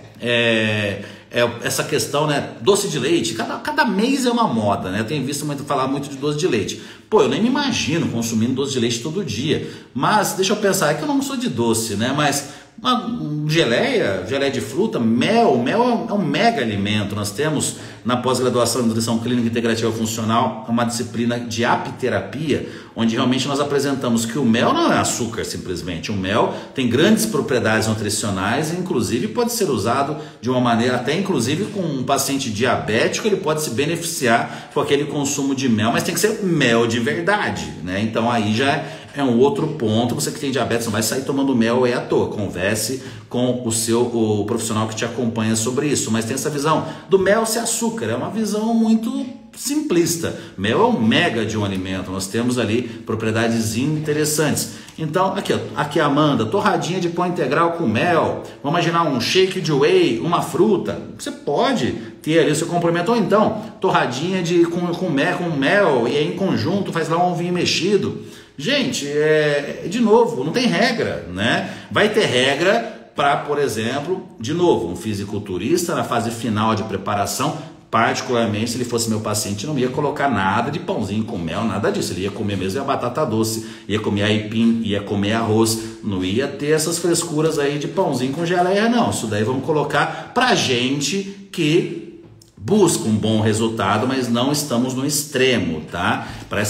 é, é, essa questão, né, doce de leite, cada, cada mês é uma moda, né, eu tenho visto muito, falar muito de doce de leite. Pô, eu nem me imagino consumindo doce de leite todo dia, mas deixa eu pensar, é que eu não sou de doce, né, mas uma geleia, geleia de fruta, mel, mel é um mega alimento. Nós temos na pós-graduação em Nutrição Clínica Integrativa Funcional uma disciplina de apiterapia, onde realmente nós apresentamos que o mel não é açúcar simplesmente, o mel tem grandes propriedades nutricionais e inclusive pode ser usado de uma maneira, até inclusive com um paciente diabético, ele pode se beneficiar com aquele consumo de mel, mas tem que ser mel de verdade, né? Então aí já é um outro ponto. Você que tem diabetes não vai sair tomando mel aí à toa, converse com o seu o profissional que te acompanha sobre isso, mas tem essa visão do mel ser açúcar, é uma visão muito simplista. Mel é um mega de um alimento, nós temos ali propriedades interessantes. Então, aqui, ó, aqui Amanda, torradinha de pão integral com mel, vamos imaginar um shake de whey, uma fruta, você pode ter ali o seu complemento, ou então torradinha de, com, com, mel, com mel, e aí em conjunto faz lá um ovinho mexido. Gente, é, de novo, não tem regra, né? Vai ter regra para, por exemplo, de novo, um fisiculturista na fase final de preparação, particularmente se ele fosse meu paciente, não ia colocar nada de pãozinho com mel, nada disso, ele ia comer mesmo a batata doce, ia comer aipim, ia comer arroz, não ia ter essas frescuras aí de pãozinho com geleia não, isso daí vamos colocar pra gente que busca um bom resultado, mas não estamos no extremo, tá?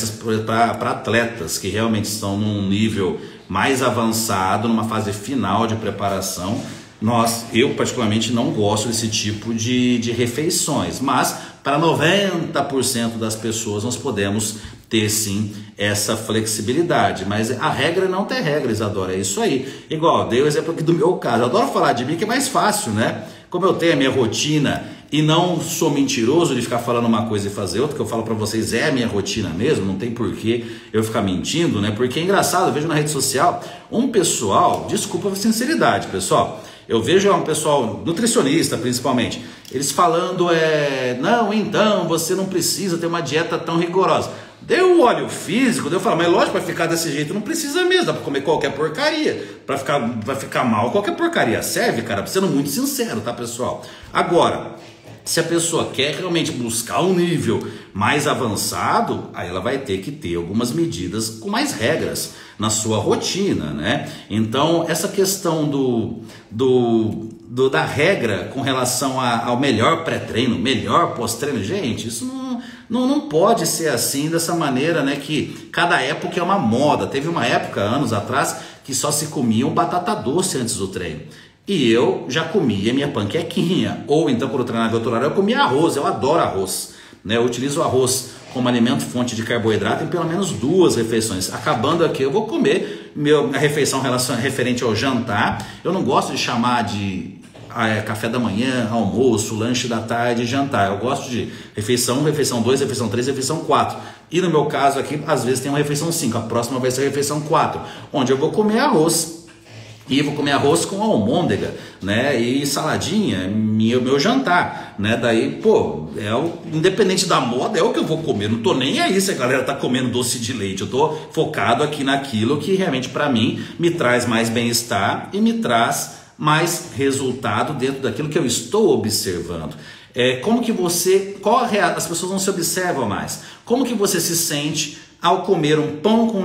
Para atletas que realmente estão num nível mais avançado, numa fase final de preparação, nós, eu particularmente não gosto desse tipo de, de refeições, mas para noventa por cento das pessoas nós podemos ter sim essa flexibilidade, mas a regra não tem regra, Isadora, é isso aí. Igual, dei o exemplo aqui do meu caso, eu adoro falar de mim que é mais fácil, né? Como eu tenho a minha rotina e não sou mentiroso de ficar falando uma coisa e fazer outra, que eu falo para vocês é a minha rotina mesmo, não tem porquê eu ficar mentindo, né? Porque é engraçado, eu vejo na rede social um pessoal, desculpa a sinceridade, pessoal, eu vejo um pessoal nutricionista principalmente, eles falando, é, não, então você não precisa ter uma dieta tão rigorosa. Deu o óleo físico, eu falo, mas lógico, para ficar desse jeito não precisa mesmo, dá para comer qualquer porcaria, para ficar, vai ficar mal qualquer porcaria serve, cara, sendo muito sincero, tá, pessoal? Agora, se a pessoa quer realmente buscar um nível mais avançado, aí ela vai ter que ter algumas medidas com mais regras na sua rotina, né? Então, essa questão do, do, do da regra com relação a, ao melhor pré-treino, melhor pós-treino, gente, isso não, não, não pode ser assim, dessa maneira, né? Que cada época é uma moda. Teve uma época, anos atrás, que só se comiam batata doce antes do treino. E eu já comia minha panquequinha, ou então quando eu treinava outro horário eu comia arroz, eu adoro arroz, né? Eu utilizo o arroz como alimento fonte de carboidrato em pelo menos duas refeições. Acabando aqui eu vou comer meu, minha refeição referente ao jantar, eu não gosto de chamar de é, café da manhã, almoço, lanche da tarde, jantar, eu gosto de refeição um, refeição dois, refeição três, refeição quatro. E no meu caso aqui, às vezes tem uma refeição cinco, a próxima vai ser a refeição quatro, onde eu vou comer arroz. E vou comer arroz com almôndega, né? E saladinha, meu, meu jantar, né? Daí, pô, é o, independente da moda, é o que eu vou comer. Não tô nem aí se a galera tá comendo doce de leite. Eu tô focado aqui naquilo que realmente para mim me traz mais bem-estar e me traz mais resultado dentro daquilo que eu estou observando. É, como que você, qual a reação? As pessoas não se observam mais. Como que você se sente ao comer um pão com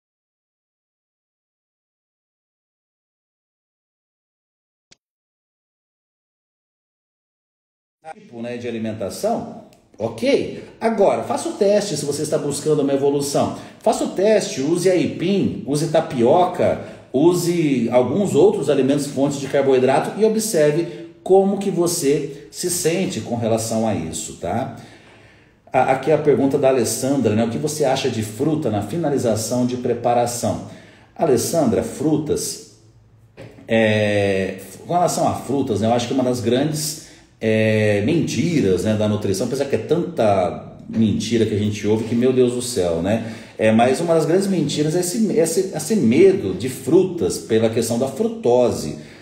tipo, né, de alimentação? Ok. Agora, faça o teste se você está buscando uma evolução. Faça o teste, use aipim, use tapioca, use alguns outros alimentos fontes de carboidrato e observe como que você se sente com relação a isso, tá? Aqui é a pergunta da Alessandra, né? O que você acha de fruta na finalização de preparação? Alessandra, frutas, é, com relação a frutas, né, eu acho que uma das grandes É, mentiras, né, da nutrição, apesar que é tanta mentira que a gente ouve que, meu Deus do céu, né? É, mas uma das grandes mentiras é esse, esse, esse medo de frutas pela questão da frutose,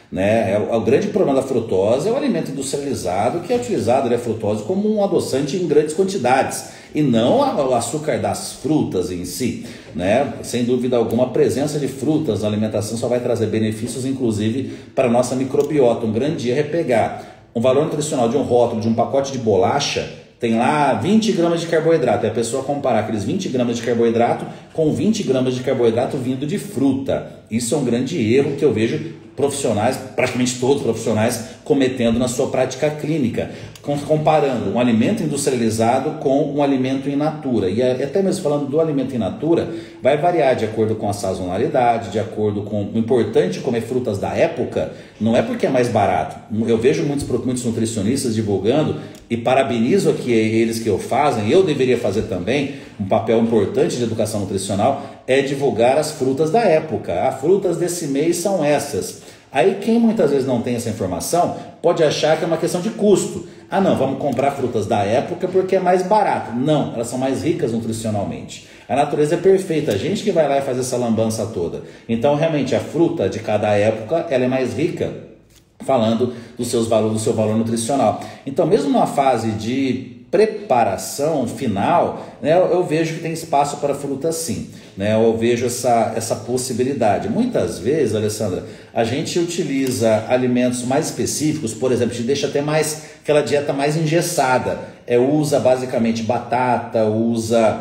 Né? É, o, é o grande problema da frutose é o alimento industrializado que é utilizado, né, a frutose como um adoçante em grandes quantidades e não a, o açúcar das frutas em si, né? Sem dúvida alguma, a presença de frutas na alimentação só vai trazer benefícios, inclusive para a nossa microbiota. Um grande dia é pegar um valor nutricional de um rótulo de um pacote de bolacha, tem lá vinte gramas de carboidrato, e a pessoa comparar aqueles vinte gramas de carboidrato com vinte gramas de carboidrato vindo de fruta. Isso é um grande erro que eu vejo profissionais, praticamente todos os profissionais, cometendo na sua prática clínica, comparando um alimento industrializado com um alimento in natura. E até mesmo falando do alimento in natura, vai variar de acordo com a sazonalidade, de acordo com o importante comer frutas da época, não é porque é mais barato. Eu vejo muitos, muitos nutricionistas divulgando, e parabenizo aqui eles que o fazem, eu deveria fazer também, um papel importante de educação nutricional, é divulgar as frutas da época. As frutas desse mês são essas. Aí quem muitas vezes não tem essa informação pode achar que é uma questão de custo. Ah não, vamos comprar frutas da época porque é mais barato. Não, elas são mais ricas nutricionalmente. A natureza é perfeita, a gente que vai lá e faz essa lambança toda. Então realmente a fruta de cada época ela é mais rica, falando dos seus valores, do seu valor nutricional. Então mesmo numa fase de preparação final, né, eu, eu vejo que tem espaço para fruta sim, né, eu vejo essa, essa possibilidade. Muitas vezes, Alessandra, a gente utiliza alimentos mais específicos, por exemplo, a gente deixa até mais, aquela dieta mais engessada, é, usa basicamente batata, usa,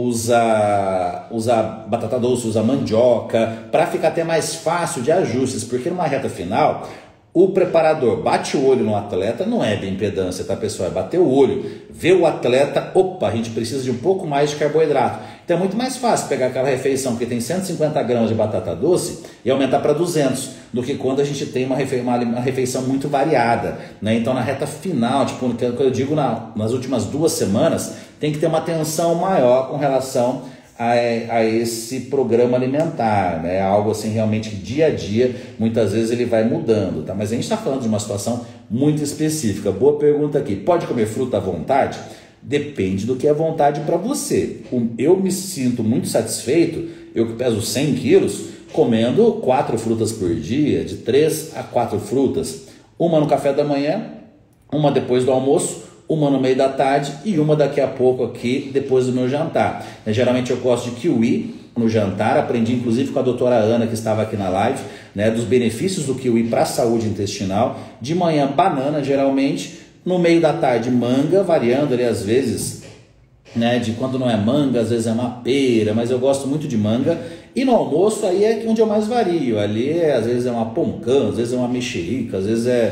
usa, usa batata doce, usa mandioca, para ficar até mais fácil de ajustes, porque numa reta final, o preparador bate o olho no atleta, não é bioimpedância, tá pessoal? É bater o olho, ver o atleta, opa, a gente precisa de um pouco mais de carboidrato. Então é muito mais fácil pegar aquela refeição que tem cento e cinquenta gramas de batata doce e aumentar para duzentos, do que quando a gente tem uma, refe uma, uma refeição muito variada, né? Então na reta final, tipo, quando eu digo na, nas últimas duas semanas, tem que ter uma atenção maior com relação A, a esse programa alimentar, né? Algo assim realmente que dia a dia, muitas vezes ele vai mudando, tá? Mas a gente está falando de uma situação muito específica. Boa pergunta aqui. Pode comer fruta à vontade? Depende do que é vontade para você. Eu me sinto muito satisfeito, eu que peso cem quilos, comendo quatro frutas por dia, de três a quatro frutas. Uma no café da manhã, uma depois do almoço, uma no meio da tarde e uma daqui a pouco aqui depois do meu jantar. Geralmente eu gosto de kiwi no jantar, aprendi inclusive com a doutora Ana que estava aqui na live, né, dos benefícios do kiwi para a saúde intestinal. De manhã banana geralmente, no meio da tarde manga, variando ali às vezes, né, de quando não é manga, às vezes é uma pera, mas eu gosto muito de manga. E no almoço aí é onde eu mais vario, ali é, às vezes é uma poncã, às vezes é uma mexerica, às vezes é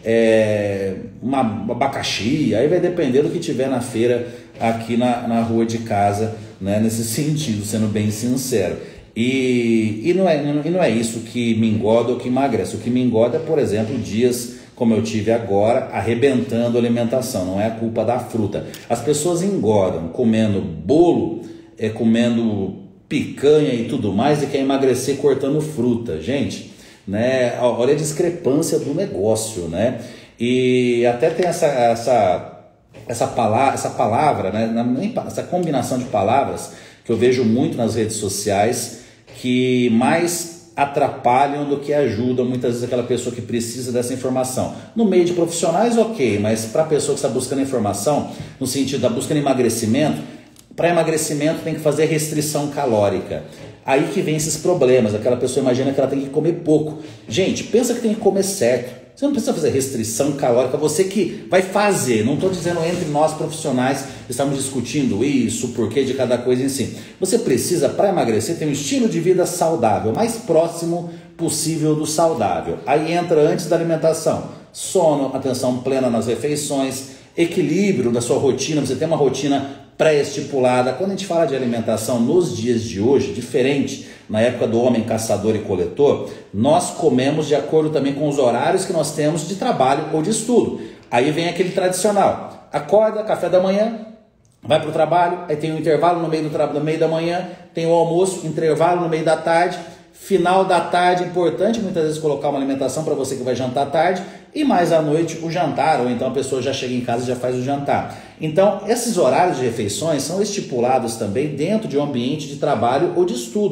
É, uma, uma abacaxi, aí vai depender do que tiver na feira aqui na, na rua de casa, né, nesse sentido, sendo bem sincero. E, e, não é, e não é isso que me engorda ou que emagrece. O que me engorda é, por exemplo, dias como eu tive agora, arrebentando a alimentação, não é a culpa da fruta. As pessoas engordam comendo bolo, é, comendo picanha e tudo mais, e quer emagrecer cortando fruta. Gente, né, olha a discrepância do negócio, né? E até tem essa essa essa palavra, essa palavra, né, essa combinação de palavras que eu vejo muito nas redes sociais, que mais atrapalham do que ajudam muitas vezes aquela pessoa que precisa dessa informação. No meio de profissionais, ok, mas para a pessoa que está buscando informação, no sentido da buscando emagrecimento, para emagrecimento tem que fazer restrição calórica. Aí que vem esses problemas, aquela pessoa imagina que ela tem que comer pouco. Gente, pensa que tem que comer certo. Você não precisa fazer restrição calórica, você que vai fazer. Não estou dizendo entre nós profissionais, estamos discutindo isso, o porquê de cada coisa em si. Você precisa, para emagrecer, ter um estilo de vida saudável, mais próximo possível do saudável. Aí entra antes da alimentação, sono, atenção plena nas refeições, equilíbrio da sua rotina, você tem uma rotina pré-estipulada. Quando a gente fala de alimentação nos dias de hoje, diferente na época do homem caçador e coletor, nós comemos de acordo também com os horários que nós temos de trabalho ou de estudo. Aí vem aquele tradicional, acorda, café da manhã, vai para o trabalho, aí tem um intervalo no meio, do no meio da manhã, tem o almoço, intervalo no meio da tarde, final da tarde, importante muitas vezes colocar uma alimentação para você que vai jantar à tarde, e mais à noite o jantar, ou então a pessoa já chega em casa e já faz o jantar. Então, esses horários de refeições são estipulados também dentro de um ambiente de trabalho ou de estudo.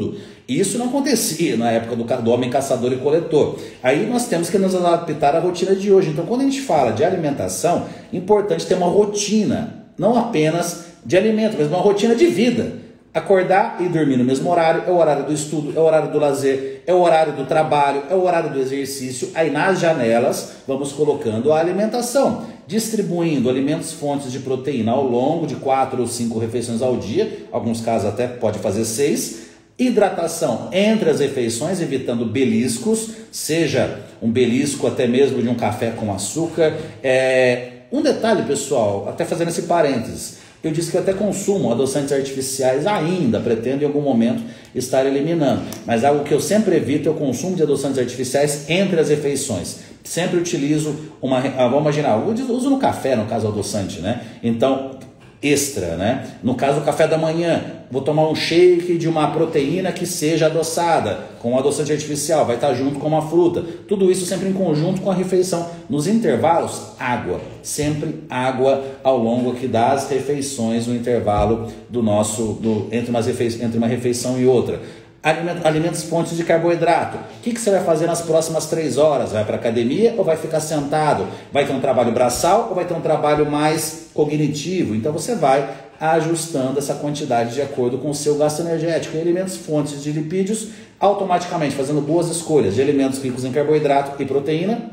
Isso não acontecia na época do, do homem caçador e coletor. Aí nós temos que nos adaptar à rotina de hoje. Então, quando a gente fala de alimentação, é importante ter uma rotina, não apenas de alimento, mas uma rotina de vida. Acordar e dormir no mesmo horário, é o horário do estudo, é o horário do lazer, é o horário do trabalho, é o horário do exercício. Aí nas janelas vamos colocando a alimentação, distribuindo alimentos fontes de proteína ao longo de quatro ou cinco refeições ao dia, alguns casos até pode fazer seis. Hidratação entre as refeições, evitando beliscos, seja um belisco até mesmo de um café com açúcar. É... Um detalhe, pessoal, até fazendo esse parênteses, eu disse que eu até consumo adoçantes artificiais ainda, pretendo em algum momento estar eliminando. Mas algo que eu sempre evito é o consumo de adoçantes artificiais entre as refeições. Sempre utilizo uma, vamos imaginar, eu uso no café, no caso adoçante, né? Então, extra, né? No caso do café da manhã, vou tomar um shake de uma proteína que seja adoçada, com um adoçante artificial, vai estar junto com uma fruta. Tudo isso sempre em conjunto com a refeição. Nos intervalos, água. Sempre água ao longo aqui das refeições, no intervalo do nosso, do, entre, umas refeições, entre uma refeição e outra. Alimentos, alimentos fontes de carboidrato. O que, que você vai fazer nas próximas três horas? Vai para academia ou vai ficar sentado? Vai ter um trabalho braçal ou vai ter um trabalho mais cognitivo? Então você vai ajustando essa quantidade de acordo com o seu gasto energético. E alimentos fontes de lipídios, automaticamente fazendo boas escolhas de alimentos ricos em carboidrato e proteína,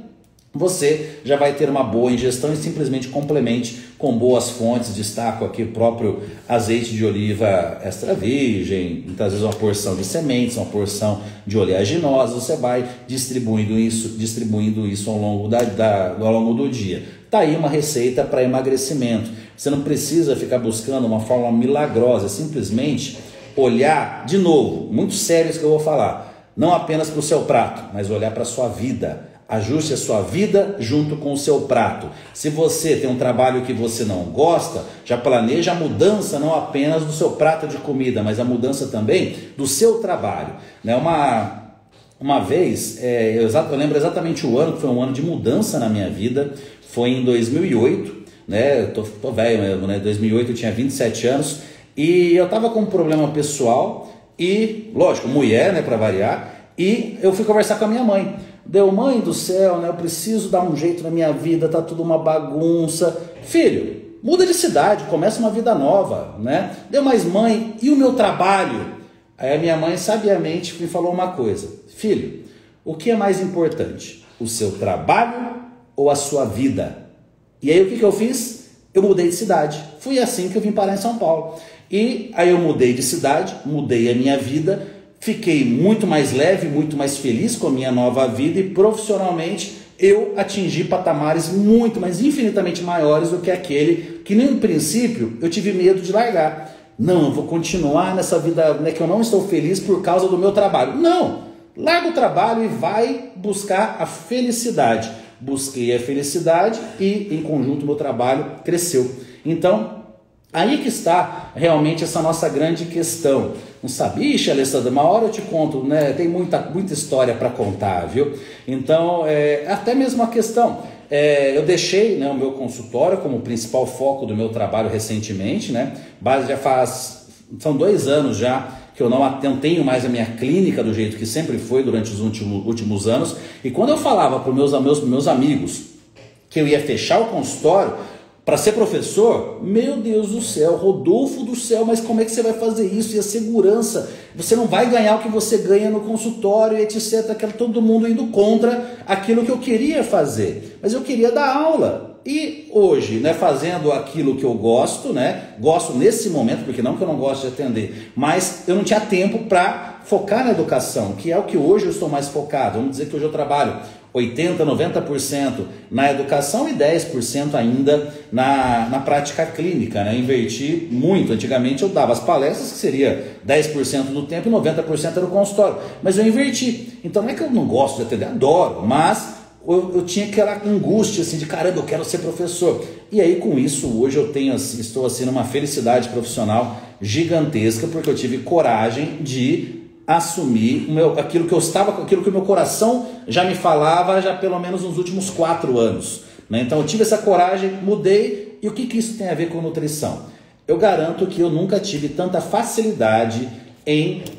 você já vai ter uma boa ingestão e simplesmente complemente com boas fontes. Destaco aqui o próprio azeite de oliva extra virgem, muitas vezes uma porção de sementes, uma porção de oleaginosa. Você vai distribuindo isso, distribuindo isso ao longo, da, da, ao longo do dia. Está aí uma receita para emagrecimento. Você não precisa ficar buscando uma fórmula milagrosa, é simplesmente olhar, de novo, muito sério isso que eu vou falar, não apenas para o seu prato, mas olhar para a sua vida. Ajuste a sua vida junto com o seu prato. Se você tem um trabalho que você não gosta, já planeja a mudança não apenas do seu prato de comida, mas a mudança também do seu trabalho. Né? Uma, uma vez, é, eu, eu lembro exatamente o ano, que foi um ano de mudança na minha vida, foi em dois mil e oito, né? Eu tô, tô velho mesmo, né? dois mil e oito eu tinha vinte e sete anos, e eu estava com um problema pessoal, e, lógico, mulher, né, para variar, e eu fui conversar com a minha mãe. Deu, mãe do céu, né? Eu preciso dar um jeito na minha vida, tá tudo uma bagunça. Filho, muda de cidade, começa uma vida nova, né? Deu, mais mãe, e o meu trabalho? Aí a minha mãe sabiamente me falou uma coisa: filho, o que é mais importante? O seu trabalho ou a sua vida? E aí o que que eu fiz? Eu mudei de cidade. Fui assim que eu vim parar em São Paulo. E aí eu mudei de cidade, mudei a minha vida. Fiquei muito mais leve, muito mais feliz com a minha nova vida e profissionalmente eu atingi patamares muito, mas infinitamente maiores do que aquele que nem no princípio eu tive medo de largar. Não, eu vou continuar nessa vida, né, que eu não estou feliz por causa do meu trabalho. Não, larga o trabalho e vai buscar a felicidade. Busquei a felicidade e em conjunto o meu trabalho cresceu. Então, aí que está realmente essa nossa grande questão. Não sabia, ixi, Alessandra, uma hora eu te conto, né? Tem muita, muita história para contar, viu? Então, é, até mesmo a questão, é, eu deixei, né, o meu consultório como principal foco do meu trabalho recentemente, né? Base já faz, são dois anos já que eu não, não tenho mais a minha clínica do jeito que sempre foi durante os últimos, últimos anos. E quando eu falava para os meus, meus, meus amigos que eu ia fechar o consultório para ser professor, meu Deus do céu, Rodolfo do céu, mas como é que você vai fazer isso? E a segurança? Você não vai ganhar o que você ganha no consultório, etcétera. Todo mundo indo contra aquilo que eu queria fazer. Mas eu queria dar aula. E hoje, né, fazendo aquilo que eu gosto, né, gosto nesse momento, porque não que eu não gosto de atender, mas eu não tinha tempo para focar na educação, que é o que hoje eu estou mais focado. Vamos dizer que hoje eu trabalho oitenta por cento, noventa por cento na educação e dez por cento ainda na, na prática clínica, né? Inverti muito. Antigamente eu dava as palestras, que seria dez por cento do tempo e noventa por cento era o consultório. Mas eu inverti. Então não é que eu não gosto de atender, adoro, mas eu, eu tinha aquela angústia assim de caramba, eu quero ser professor. E aí com isso hoje eu tenho, assim, estou assim numa felicidade profissional gigantesca, porque eu tive coragem de assumir o meu, aquilo que eu estava, aquilo que o meu coração já me falava já pelo menos nos últimos quatro anos, né? Então eu tive essa coragem, mudei. E o que, que isso tem a ver com nutrição? Eu garanto que eu nunca tive tanta facilidade em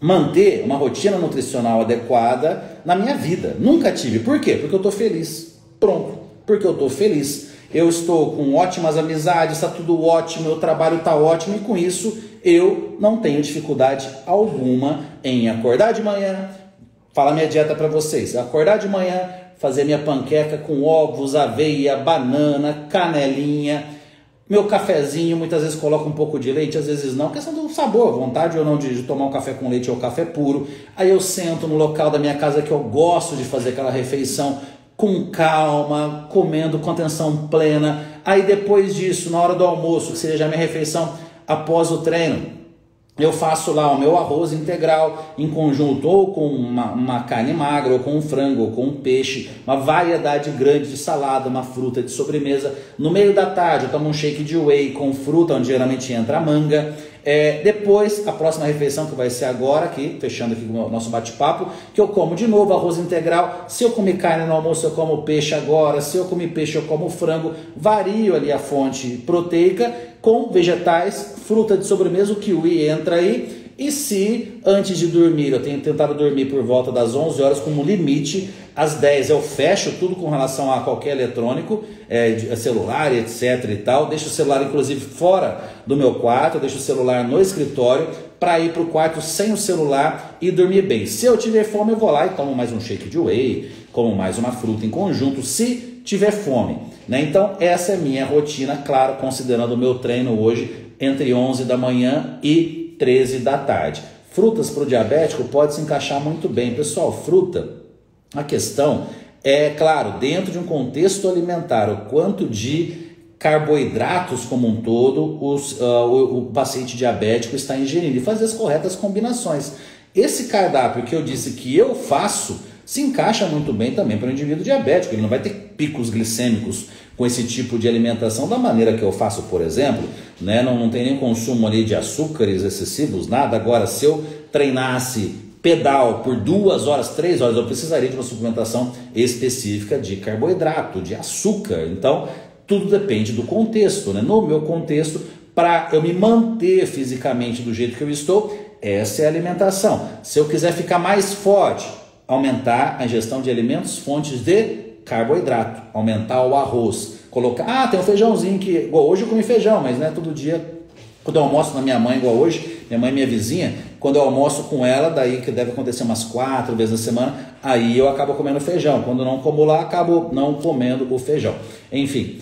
manter uma rotina nutricional adequada na minha vida. Nunca tive. Por quê? Porque eu estou feliz. Pronto. Porque eu estou feliz. Eu estou com ótimas amizades, está tudo ótimo, meu trabalho está ótimo e com isso eu não tenho dificuldade alguma em acordar de manhã. Fala minha dieta para vocês. Acordar de manhã, fazer minha panqueca com ovos, aveia, banana, canelinha, meu cafezinho, muitas vezes coloco um pouco de leite, às vezes não, questão do sabor, vontade ou não de, de tomar um café com leite ou café puro. Aí eu sento no local da minha casa que eu gosto de fazer aquela refeição com calma, comendo com atenção plena. Aí depois disso, na hora do almoço, que seja a minha refeição após o treino, eu faço lá o meu arroz integral em conjunto ou com uma, uma carne magra, ou com um frango, ou com um peixe, uma variedade grande de salada, uma fruta de sobremesa. No meio da tarde eu tomo um shake de whey com fruta, onde geralmente entra a manga. É, depois, a próxima refeição que vai ser agora, aqui, fechando aqui o nosso bate-papo, que eu como de novo arroz integral. Se eu comer carne no almoço, eu como peixe agora. Se eu comer peixe, eu como frango. Vario ali a fonte proteica com vegetais, fruta de sobremesa, o kiwi entra aí. E se antes de dormir, eu tenho tentado dormir por volta das onze horas como limite, às dez eu fecho tudo com relação a qualquer eletrônico, é, celular, etc e tal, deixo o celular inclusive fora do meu quarto, deixo o celular no escritório para ir para o quarto sem o celular e dormir bem. Se eu tiver fome eu vou lá e tomo mais um shake de whey, como mais uma fruta em conjunto, se tiver fome, né? Então essa é a minha rotina, claro, considerando o meu treino hoje entre onze da manhã e treze da tarde. Frutas para o diabético pode se encaixar muito bem. Pessoal, fruta, a questão é, claro, dentro de um contexto alimentar, o quanto de carboidratos como um todo os, uh, o, o paciente diabético está ingerindo e fazer as corretas combinações. Esse cardápio que eu disse que eu faço se encaixa muito bem também para o indivíduo diabético. Ele não vai ter picos glicêmicos com esse tipo de alimentação da maneira que eu faço, por exemplo, né? Não, não tem nem consumo ali de açúcares excessivos, nada. Agora, se eu treinasse pedal por duas horas, três horas, eu precisaria de uma suplementação específica de carboidrato, de açúcar. Então, tudo depende do contexto, né? No meu contexto, para eu me manter fisicamente do jeito que eu estou, essa é a alimentação. Se eu quiser ficar mais forte, aumentar a ingestão de alimentos fontes de carboidrato, aumentar o arroz, colocar, ah, tem um feijãozinho que, igual hoje eu comi feijão, mas não é todo dia, quando eu almoço na minha mãe, igual hoje, minha mãe é minha vizinha, quando eu almoço com ela, daí que deve acontecer umas quatro vezes na semana, aí eu acabo comendo feijão, quando não como lá, acabo não comendo o feijão, enfim,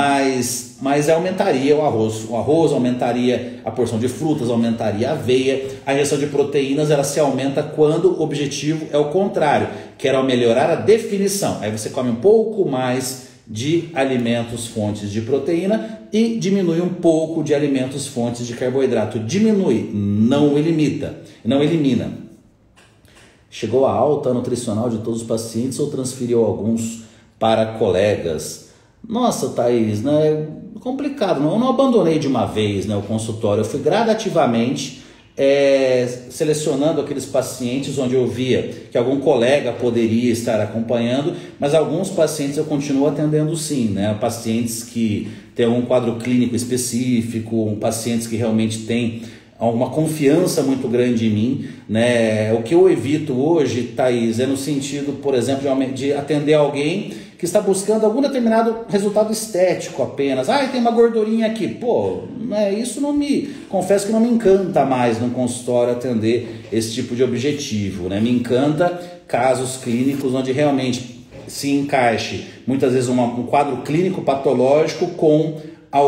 mas, mas aumentaria o arroz, o arroz aumentaria a porção de frutas, aumentaria a aveia, a ingestão de proteínas, ela se aumenta quando o objetivo é o contrário, que era melhorar a definição, aí você come um pouco mais de alimentos fontes de proteína e diminui um pouco de alimentos fontes de carboidrato. Diminui, não elimina, não elimina. Chegou a alta nutricional de todos os pacientes ou transferiu alguns para colegas? Nossa, Thaís, né? Complicado, não, eu não abandonei de uma vez, né, o consultório, eu fui gradativamente É, selecionando aqueles pacientes onde eu via que algum colega poderia estar acompanhando, mas alguns pacientes eu continuo atendendo sim, né? Pacientes que têm um quadro clínico específico, pacientes que realmente têm uma confiança muito grande em mim, né? O que eu evito hoje, Thaís, é no sentido, por exemplo, de atender alguém que está buscando algum determinado resultado estético apenas. Ah, tem uma gordurinha aqui. Pô, né, isso não me... Confesso que não me encanta mais no consultório atender esse tipo de objetivo, né? Me encanta casos clínicos onde realmente se encaixe, muitas vezes, uma, um quadro clínico patológico com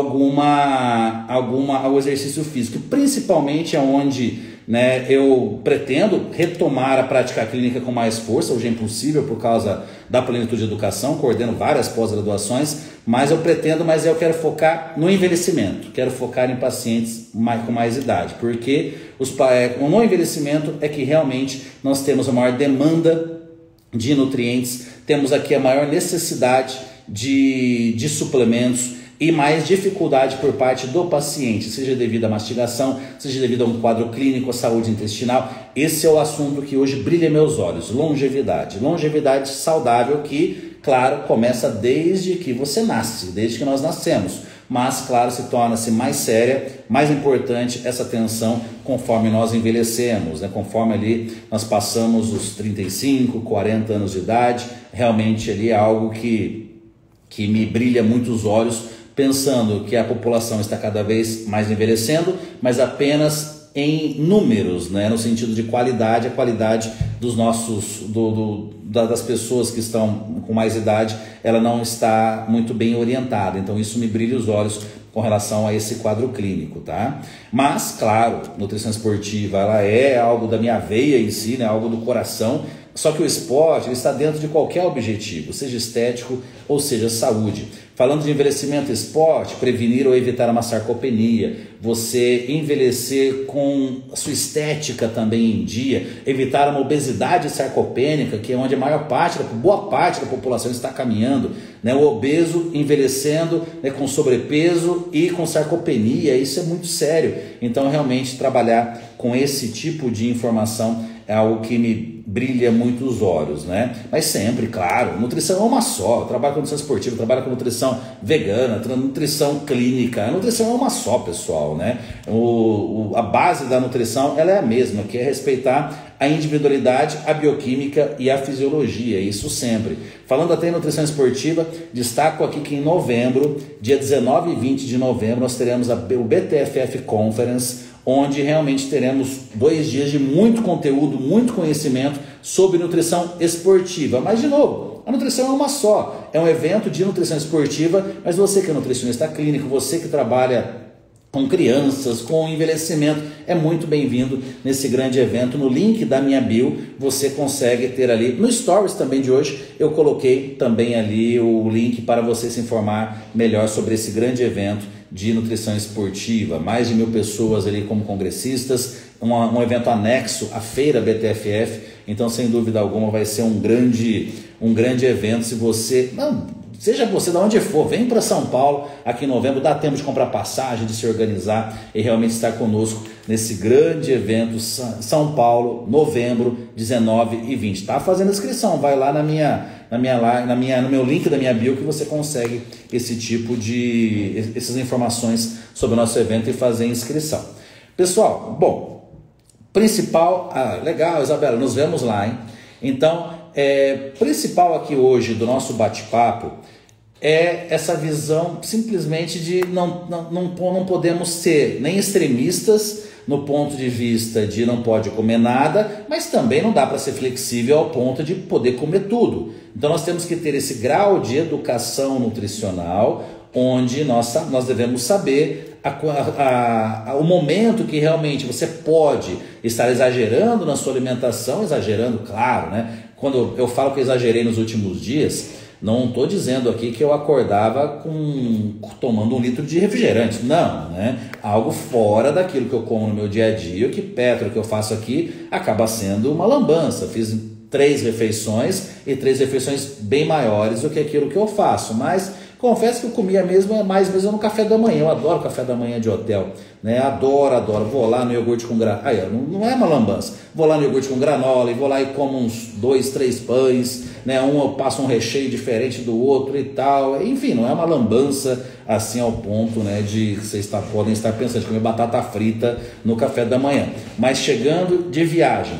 alguma, alguma, algum exercício físico. Principalmente onde... Né, eu pretendo retomar a prática clínica com mais força, hoje é impossível por causa da Plenitude de Educação, coordeno várias pós-graduações, mas eu pretendo, mas eu quero focar no envelhecimento, quero focar em pacientes mais, com mais idade, porque os, no envelhecimento é que realmente nós temos a maior demanda de nutrientes, temos aqui a maior necessidade de, de suplementos, e mais dificuldade por parte do paciente, seja devido à mastigação, seja devido a um quadro clínico, à saúde intestinal. Esse é o assunto que hoje brilha meus olhos, longevidade. Longevidade saudável que claro, começa desde que você nasce, desde que nós nascemos. Mas, claro, se torna-se mais séria, mais importante essa atenção conforme nós envelhecemos, né? Conforme ali nós passamos os trinta e cinco, quarenta anos de idade, realmente ali é algo que, que me brilha muito os olhos, pensando que a população está cada vez mais envelhecendo, mas apenas em números, né? No sentido de qualidade, a qualidade dos nossos, do, do, das pessoas que estão com mais idade, ela não está muito bem orientada. Então isso me brilha os olhos com relação a esse quadro clínico, tá? Mas, claro, nutrição esportiva, ela é algo da minha veia em si, né? Algo do coração. Só que o esporte ele está dentro de qualquer objetivo, seja estético ou seja saúde. Falando de envelhecimento e esporte, prevenir ou evitar uma sarcopenia, você envelhecer com a sua estética também em dia, evitar uma obesidade sarcopênica, que é onde a maior parte, boa parte da população está caminhando, né? O obeso envelhecendo, né, com sobrepeso e com sarcopenia, isso é muito sério. Então realmente trabalhar com esse tipo de informação é algo que me brilha muito os olhos, né? Mas sempre, claro, nutrição é uma só. Eu trabalho com nutrição esportiva, eu trabalho com nutrição vegana, nutrição clínica. A nutrição é uma só, pessoal, né? O, o, a base da nutrição ela é a mesma, que é respeitar a individualidade, a bioquímica e a fisiologia, isso sempre. Falando até em nutrição esportiva, destaco aqui que em novembro, dia dezenove e vinte de novembro, nós teremos a, o B T F F Conference, onde realmente teremos dois dias de muito conteúdo, muito conhecimento sobre nutrição esportiva. Mas, de novo, a nutrição é uma só. É um evento de nutrição esportiva, mas você que é nutricionista clínico, você que trabalha com crianças, com envelhecimento, é muito bem-vindo nesse grande evento. No link da minha bio, você consegue ter ali, no Stories também de hoje, eu coloquei também ali o link para você se informar melhor sobre esse grande evento de nutrição esportiva. Mais de mil pessoas ali como congressistas, um, um evento anexo à feira B T F F, então sem dúvida alguma vai ser um grande, um grande evento. Se você... Não, seja você de onde for, vem para São Paulo aqui em novembro, dá tempo de comprar passagem, de se organizar e realmente estar conosco nesse grande evento São Paulo, novembro, dezenove e vinte. Tá fazendo inscrição, vai lá na minha, na minha, na minha, no meu link da minha bio que você consegue esse tipo de, essas informações sobre o nosso evento e fazer inscrição. Pessoal, bom, principal, ah, legal, Isabela, nos vemos lá, hein? Então, É, principal aqui hoje do nosso bate-papo é essa visão simplesmente de não, não, não, não podemos ser nem extremistas no ponto de vista de não pode comer nada, mas também não dá para ser flexível ao ponto de poder comer tudo. Então nós temos que ter esse grau de educação nutricional onde nós, nós devemos saber a, a, a, o momento que realmente você pode estar exagerando na sua alimentação, exagerando, claro, né? Quando eu falo que eu exagerei nos últimos dias, não estou dizendo aqui que eu acordava com, tomando um litro de refrigerante, não, né? Algo fora daquilo que eu como no meu dia a dia, o que perto do que eu faço aqui acaba sendo uma lambança. Fiz três refeições e três refeições bem maiores do que aquilo que eu faço, mas confesso que eu comia mesmo, mais mesmo no café da manhã. Eu adoro café da manhã de hotel, né? Adoro, adoro. Vou lá no iogurte com granola. Aí, não, não é uma lambança. Vou lá no iogurte com granola e vou lá e como uns dois, três pães, né? Um eu passo um recheio diferente do outro e tal. Enfim, não é uma lambança assim ao ponto, né, de vocês está, podem estar pensando de comer batata frita no café da manhã. Mas chegando de viagem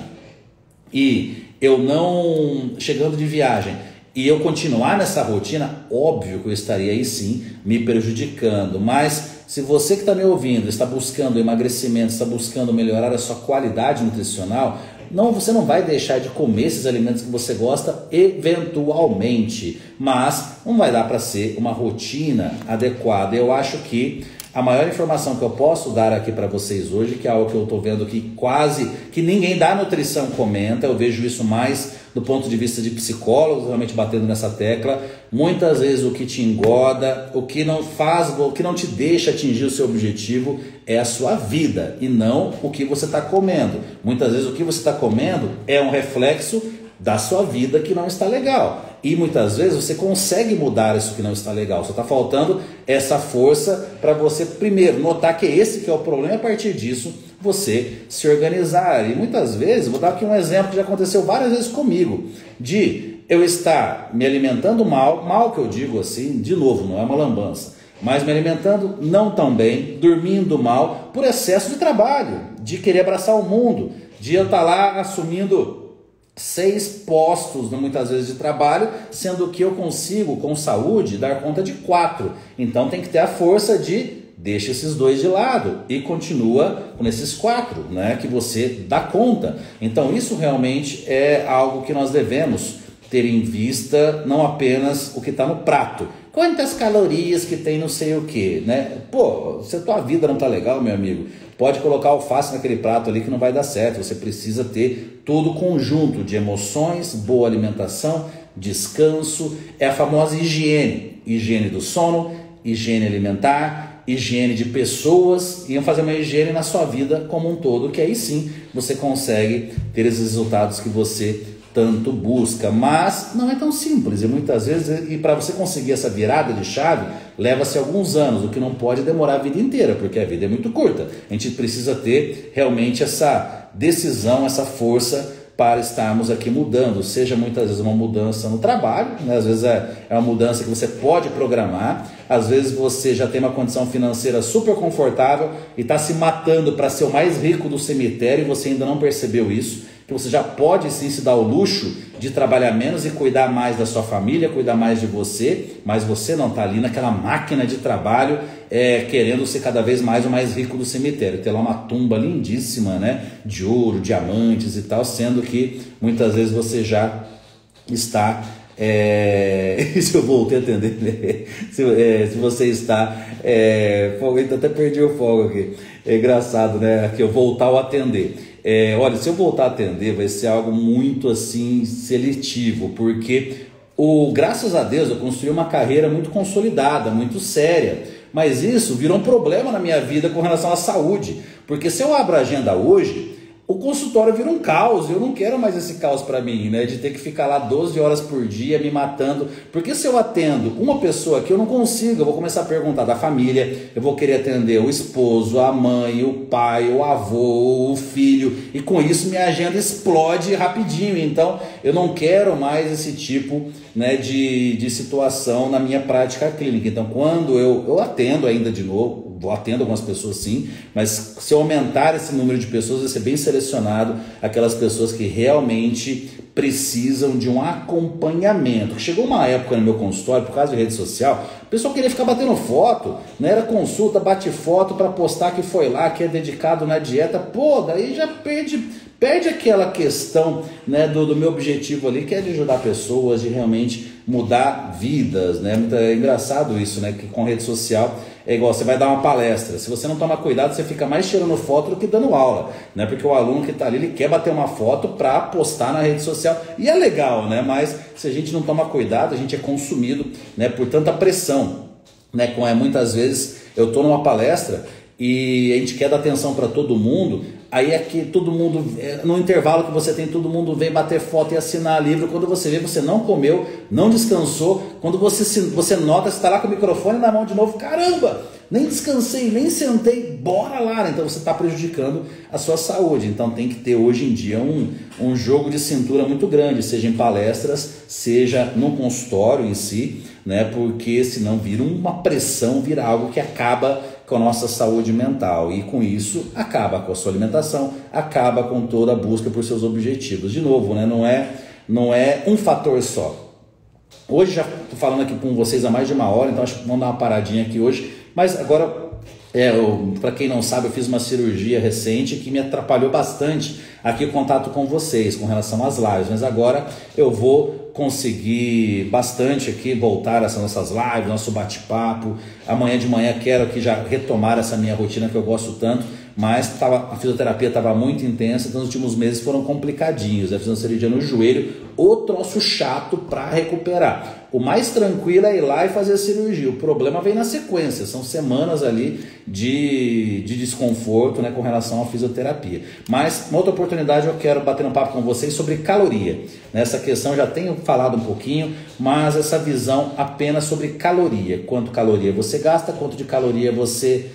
e eu não... Chegando de viagem e eu continuar nessa rotina, óbvio que eu estaria aí sim me prejudicando. Mas se você que está me ouvindo está buscando emagrecimento, está buscando melhorar a sua qualidade nutricional, não, você não vai deixar de comer esses alimentos que você gosta eventualmente, mas não vai dar para ser uma rotina adequada. Eu acho que a maior informação que eu posso dar aqui para vocês hoje, que é algo que eu estou vendo que quase que ninguém da nutrição comenta, eu vejo isso mais do ponto de vista de psicólogos, realmente batendo nessa tecla. Muitas vezes o que te engorda, o que não faz, o que não te deixa atingir o seu objetivo é a sua vida e não o que você está comendo. Muitas vezes o que você está comendo é um reflexo da sua vida que não está legal. E muitas vezes você consegue mudar isso que não está legal. Só está faltando essa força para você, primeiro, notar que esse que é o problema e a partir disso você se organizar. E muitas vezes, vou dar aqui um exemplo que já aconteceu várias vezes comigo, de eu estar me alimentando mal, mal que eu digo assim, de novo, não é uma lambança, mas me alimentando não tão bem, dormindo mal, por excesso de trabalho, de querer abraçar o mundo, de eu estar lá assumindo seis postos, muitas vezes, de trabalho, sendo que eu consigo, com saúde, dar conta de quatro. Então tem que ter a força de deixa esses dois de lado e continua com esses quatro, né, que você dá conta. Então isso realmente é algo que nós devemos ter em vista, não apenas o que está no prato. Quantas calorias que tem não sei o que, né? Pô, se a tua vida não tá legal, meu amigo, pode colocar alface naquele prato ali que não vai dar certo. Você precisa ter todo o conjunto de emoções, boa alimentação, descanso, é a famosa higiene. Higiene do sono, higiene alimentar, higiene de pessoas, e fazer uma higiene na sua vida como um todo, que aí sim você consegue ter esses resultados que você tanto busca. Mas não é tão simples, e muitas vezes, e para você conseguir essa virada de chave, leva-se alguns anos, o que não pode demorar a vida inteira, porque a vida é muito curta. A gente precisa ter realmente essa decisão, essa força para estarmos aqui mudando, seja muitas vezes uma mudança no trabalho, né? Às vezes é, é uma mudança que você pode programar, às vezes você já tem uma condição financeira super confortável e está se matando para ser o mais rico do cemitério e você ainda não percebeu isso, que você já pode sim se dar o luxo de trabalhar menos e cuidar mais da sua família, cuidar mais de você, mas você não está ali naquela máquina de trabalho é, querendo ser cada vez mais o mais rico do cemitério, ter lá uma tumba lindíssima, né, de ouro, diamantes e tal, sendo que muitas vezes você já está... É... se eu voltei a atender, se, é, se você está é... até perdi o fogo aqui, é engraçado, né, aqui eu voltar a atender. É, olha, se eu voltar a atender vai ser algo muito assim seletivo, porque o, graças a Deus eu construí uma carreira muito consolidada, muito séria, mas isso virou um problema na minha vida com relação à saúde, porque se eu abro a agenda hoje, o consultório vira um caos, eu não quero mais esse caos para mim, né, de ter que ficar lá doze horas por dia me matando, porque se eu atendo uma pessoa que eu não consigo, eu vou começar a perguntar da família, eu vou querer atender o esposo, a mãe, o pai, o avô, o filho, e com isso minha agenda explode rapidinho, então eu não quero mais esse tipo, né, de, de situação na minha prática clínica. Então quando eu, eu atendo ainda de novo, vou atendo algumas pessoas sim, mas se eu aumentar esse número de pessoas, vai ser bem selecionado aquelas pessoas que realmente precisam de um acompanhamento. Chegou uma época no meu consultório, por causa de rede social, o pessoal queria ficar batendo foto, não era consulta, bate foto para postar que foi lá, que é dedicado na dieta, pô, daí já perde... Perde aquela questão, né, do, do meu objetivo ali, que é de ajudar pessoas, de realmente mudar vidas, né? Muito, é engraçado isso, né? Que com rede social é igual, você vai dar uma palestra, se você não tomar cuidado, você fica mais tirando foto do que dando aula, né? Porque o aluno que está ali, ele quer bater uma foto para postar na rede social, e é legal, né? Mas se a gente não toma cuidado, a gente é consumido, né, por tanta pressão, né? Com, é, muitas vezes eu estou numa palestra e a gente quer dar atenção para todo mundo, aí é que todo mundo, no intervalo que você tem, todo mundo vem bater foto e assinar livro, quando você vê, você não comeu, não descansou, quando você, se, você nota, você está lá com o microfone na mão de novo, caramba, nem descansei, nem sentei, bora lá, então você está prejudicando a sua saúde. Então tem que ter hoje em dia um, um jogo de cintura muito grande, seja em palestras, seja no consultório em si, né, porque senão vira uma pressão, vira algo que acaba com a nossa saúde mental, e com isso acaba com a sua alimentação, acaba com toda a busca por seus objetivos. De novo, né, não é, não é um fator só. Hoje já estou falando aqui com vocês há mais de uma hora, então acho que vamos dar uma paradinha aqui hoje, mas agora, é, para quem não sabe, eu fiz uma cirurgia recente que me atrapalhou bastante aqui o contato com vocês, com relação às lives, mas agora eu vou conseguir bastante aqui voltar essas nossas lives, nosso bate-papo. Amanhã de manhã quero aqui já retomar essa minha rotina que eu gosto tanto, mas tava, a fisioterapia estava muito intensa, então os últimos meses foram complicadinhos. Eu fiz uma cirurgia no joelho, o troço chato para recuperar. O mais tranquilo é ir lá e fazer a cirurgia. O problema vem na sequência, são semanas ali de, de desconforto, né, com relação à fisioterapia. Mas, uma outra oportunidade, eu quero bater um papo com vocês sobre caloria. Nessa questão já tenho falado um pouquinho, mas essa visão apenas sobre caloria. Quanto caloria você gasta, quanto de caloria você...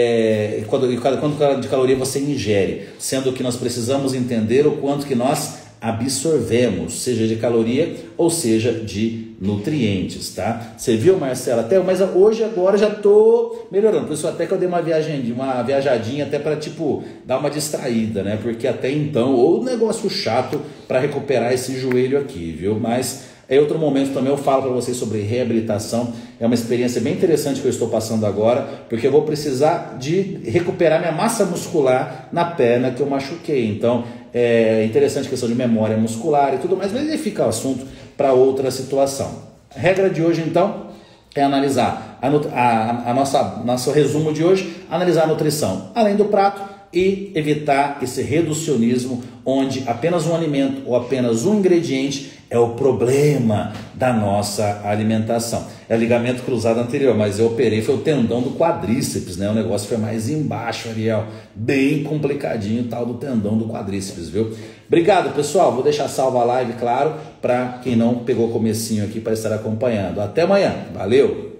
É, quanto, quanto de caloria você ingere, sendo que nós precisamos entender o quanto que nós absorvemos, seja de caloria ou seja de nutrientes, tá? Você viu, Marcela? Até, mas hoje, agora já tô melhorando, por isso até que eu dei uma viagem, uma viajadinha até para tipo dar uma distraída, né? Porque até então, ou um negócio chato para recuperar esse joelho aqui, viu? Mas em outro momento também eu falo para vocês sobre reabilitação. É uma experiência bem interessante que eu estou passando agora, porque eu vou precisar de recuperar minha massa muscular na perna que eu machuquei. Então é interessante a questão de memória muscular e tudo mais, mas aí fica o assunto para outra situação. A regra de hoje então é analisar a, a, a nossa nosso resumo de hoje, analisar a nutrição além do prato e evitar esse reducionismo onde apenas um alimento ou apenas um ingrediente é o problema da nossa alimentação. É o ligamento cruzado anterior, mas eu operei, foi o tendão do quadríceps, né? O negócio foi mais embaixo, Ariel. Bem complicadinho o tal do tendão do quadríceps, viu? Obrigado, pessoal. Vou deixar salva a live, claro, para quem não pegou o comecinho aqui para estar acompanhando. Até amanhã. Valeu!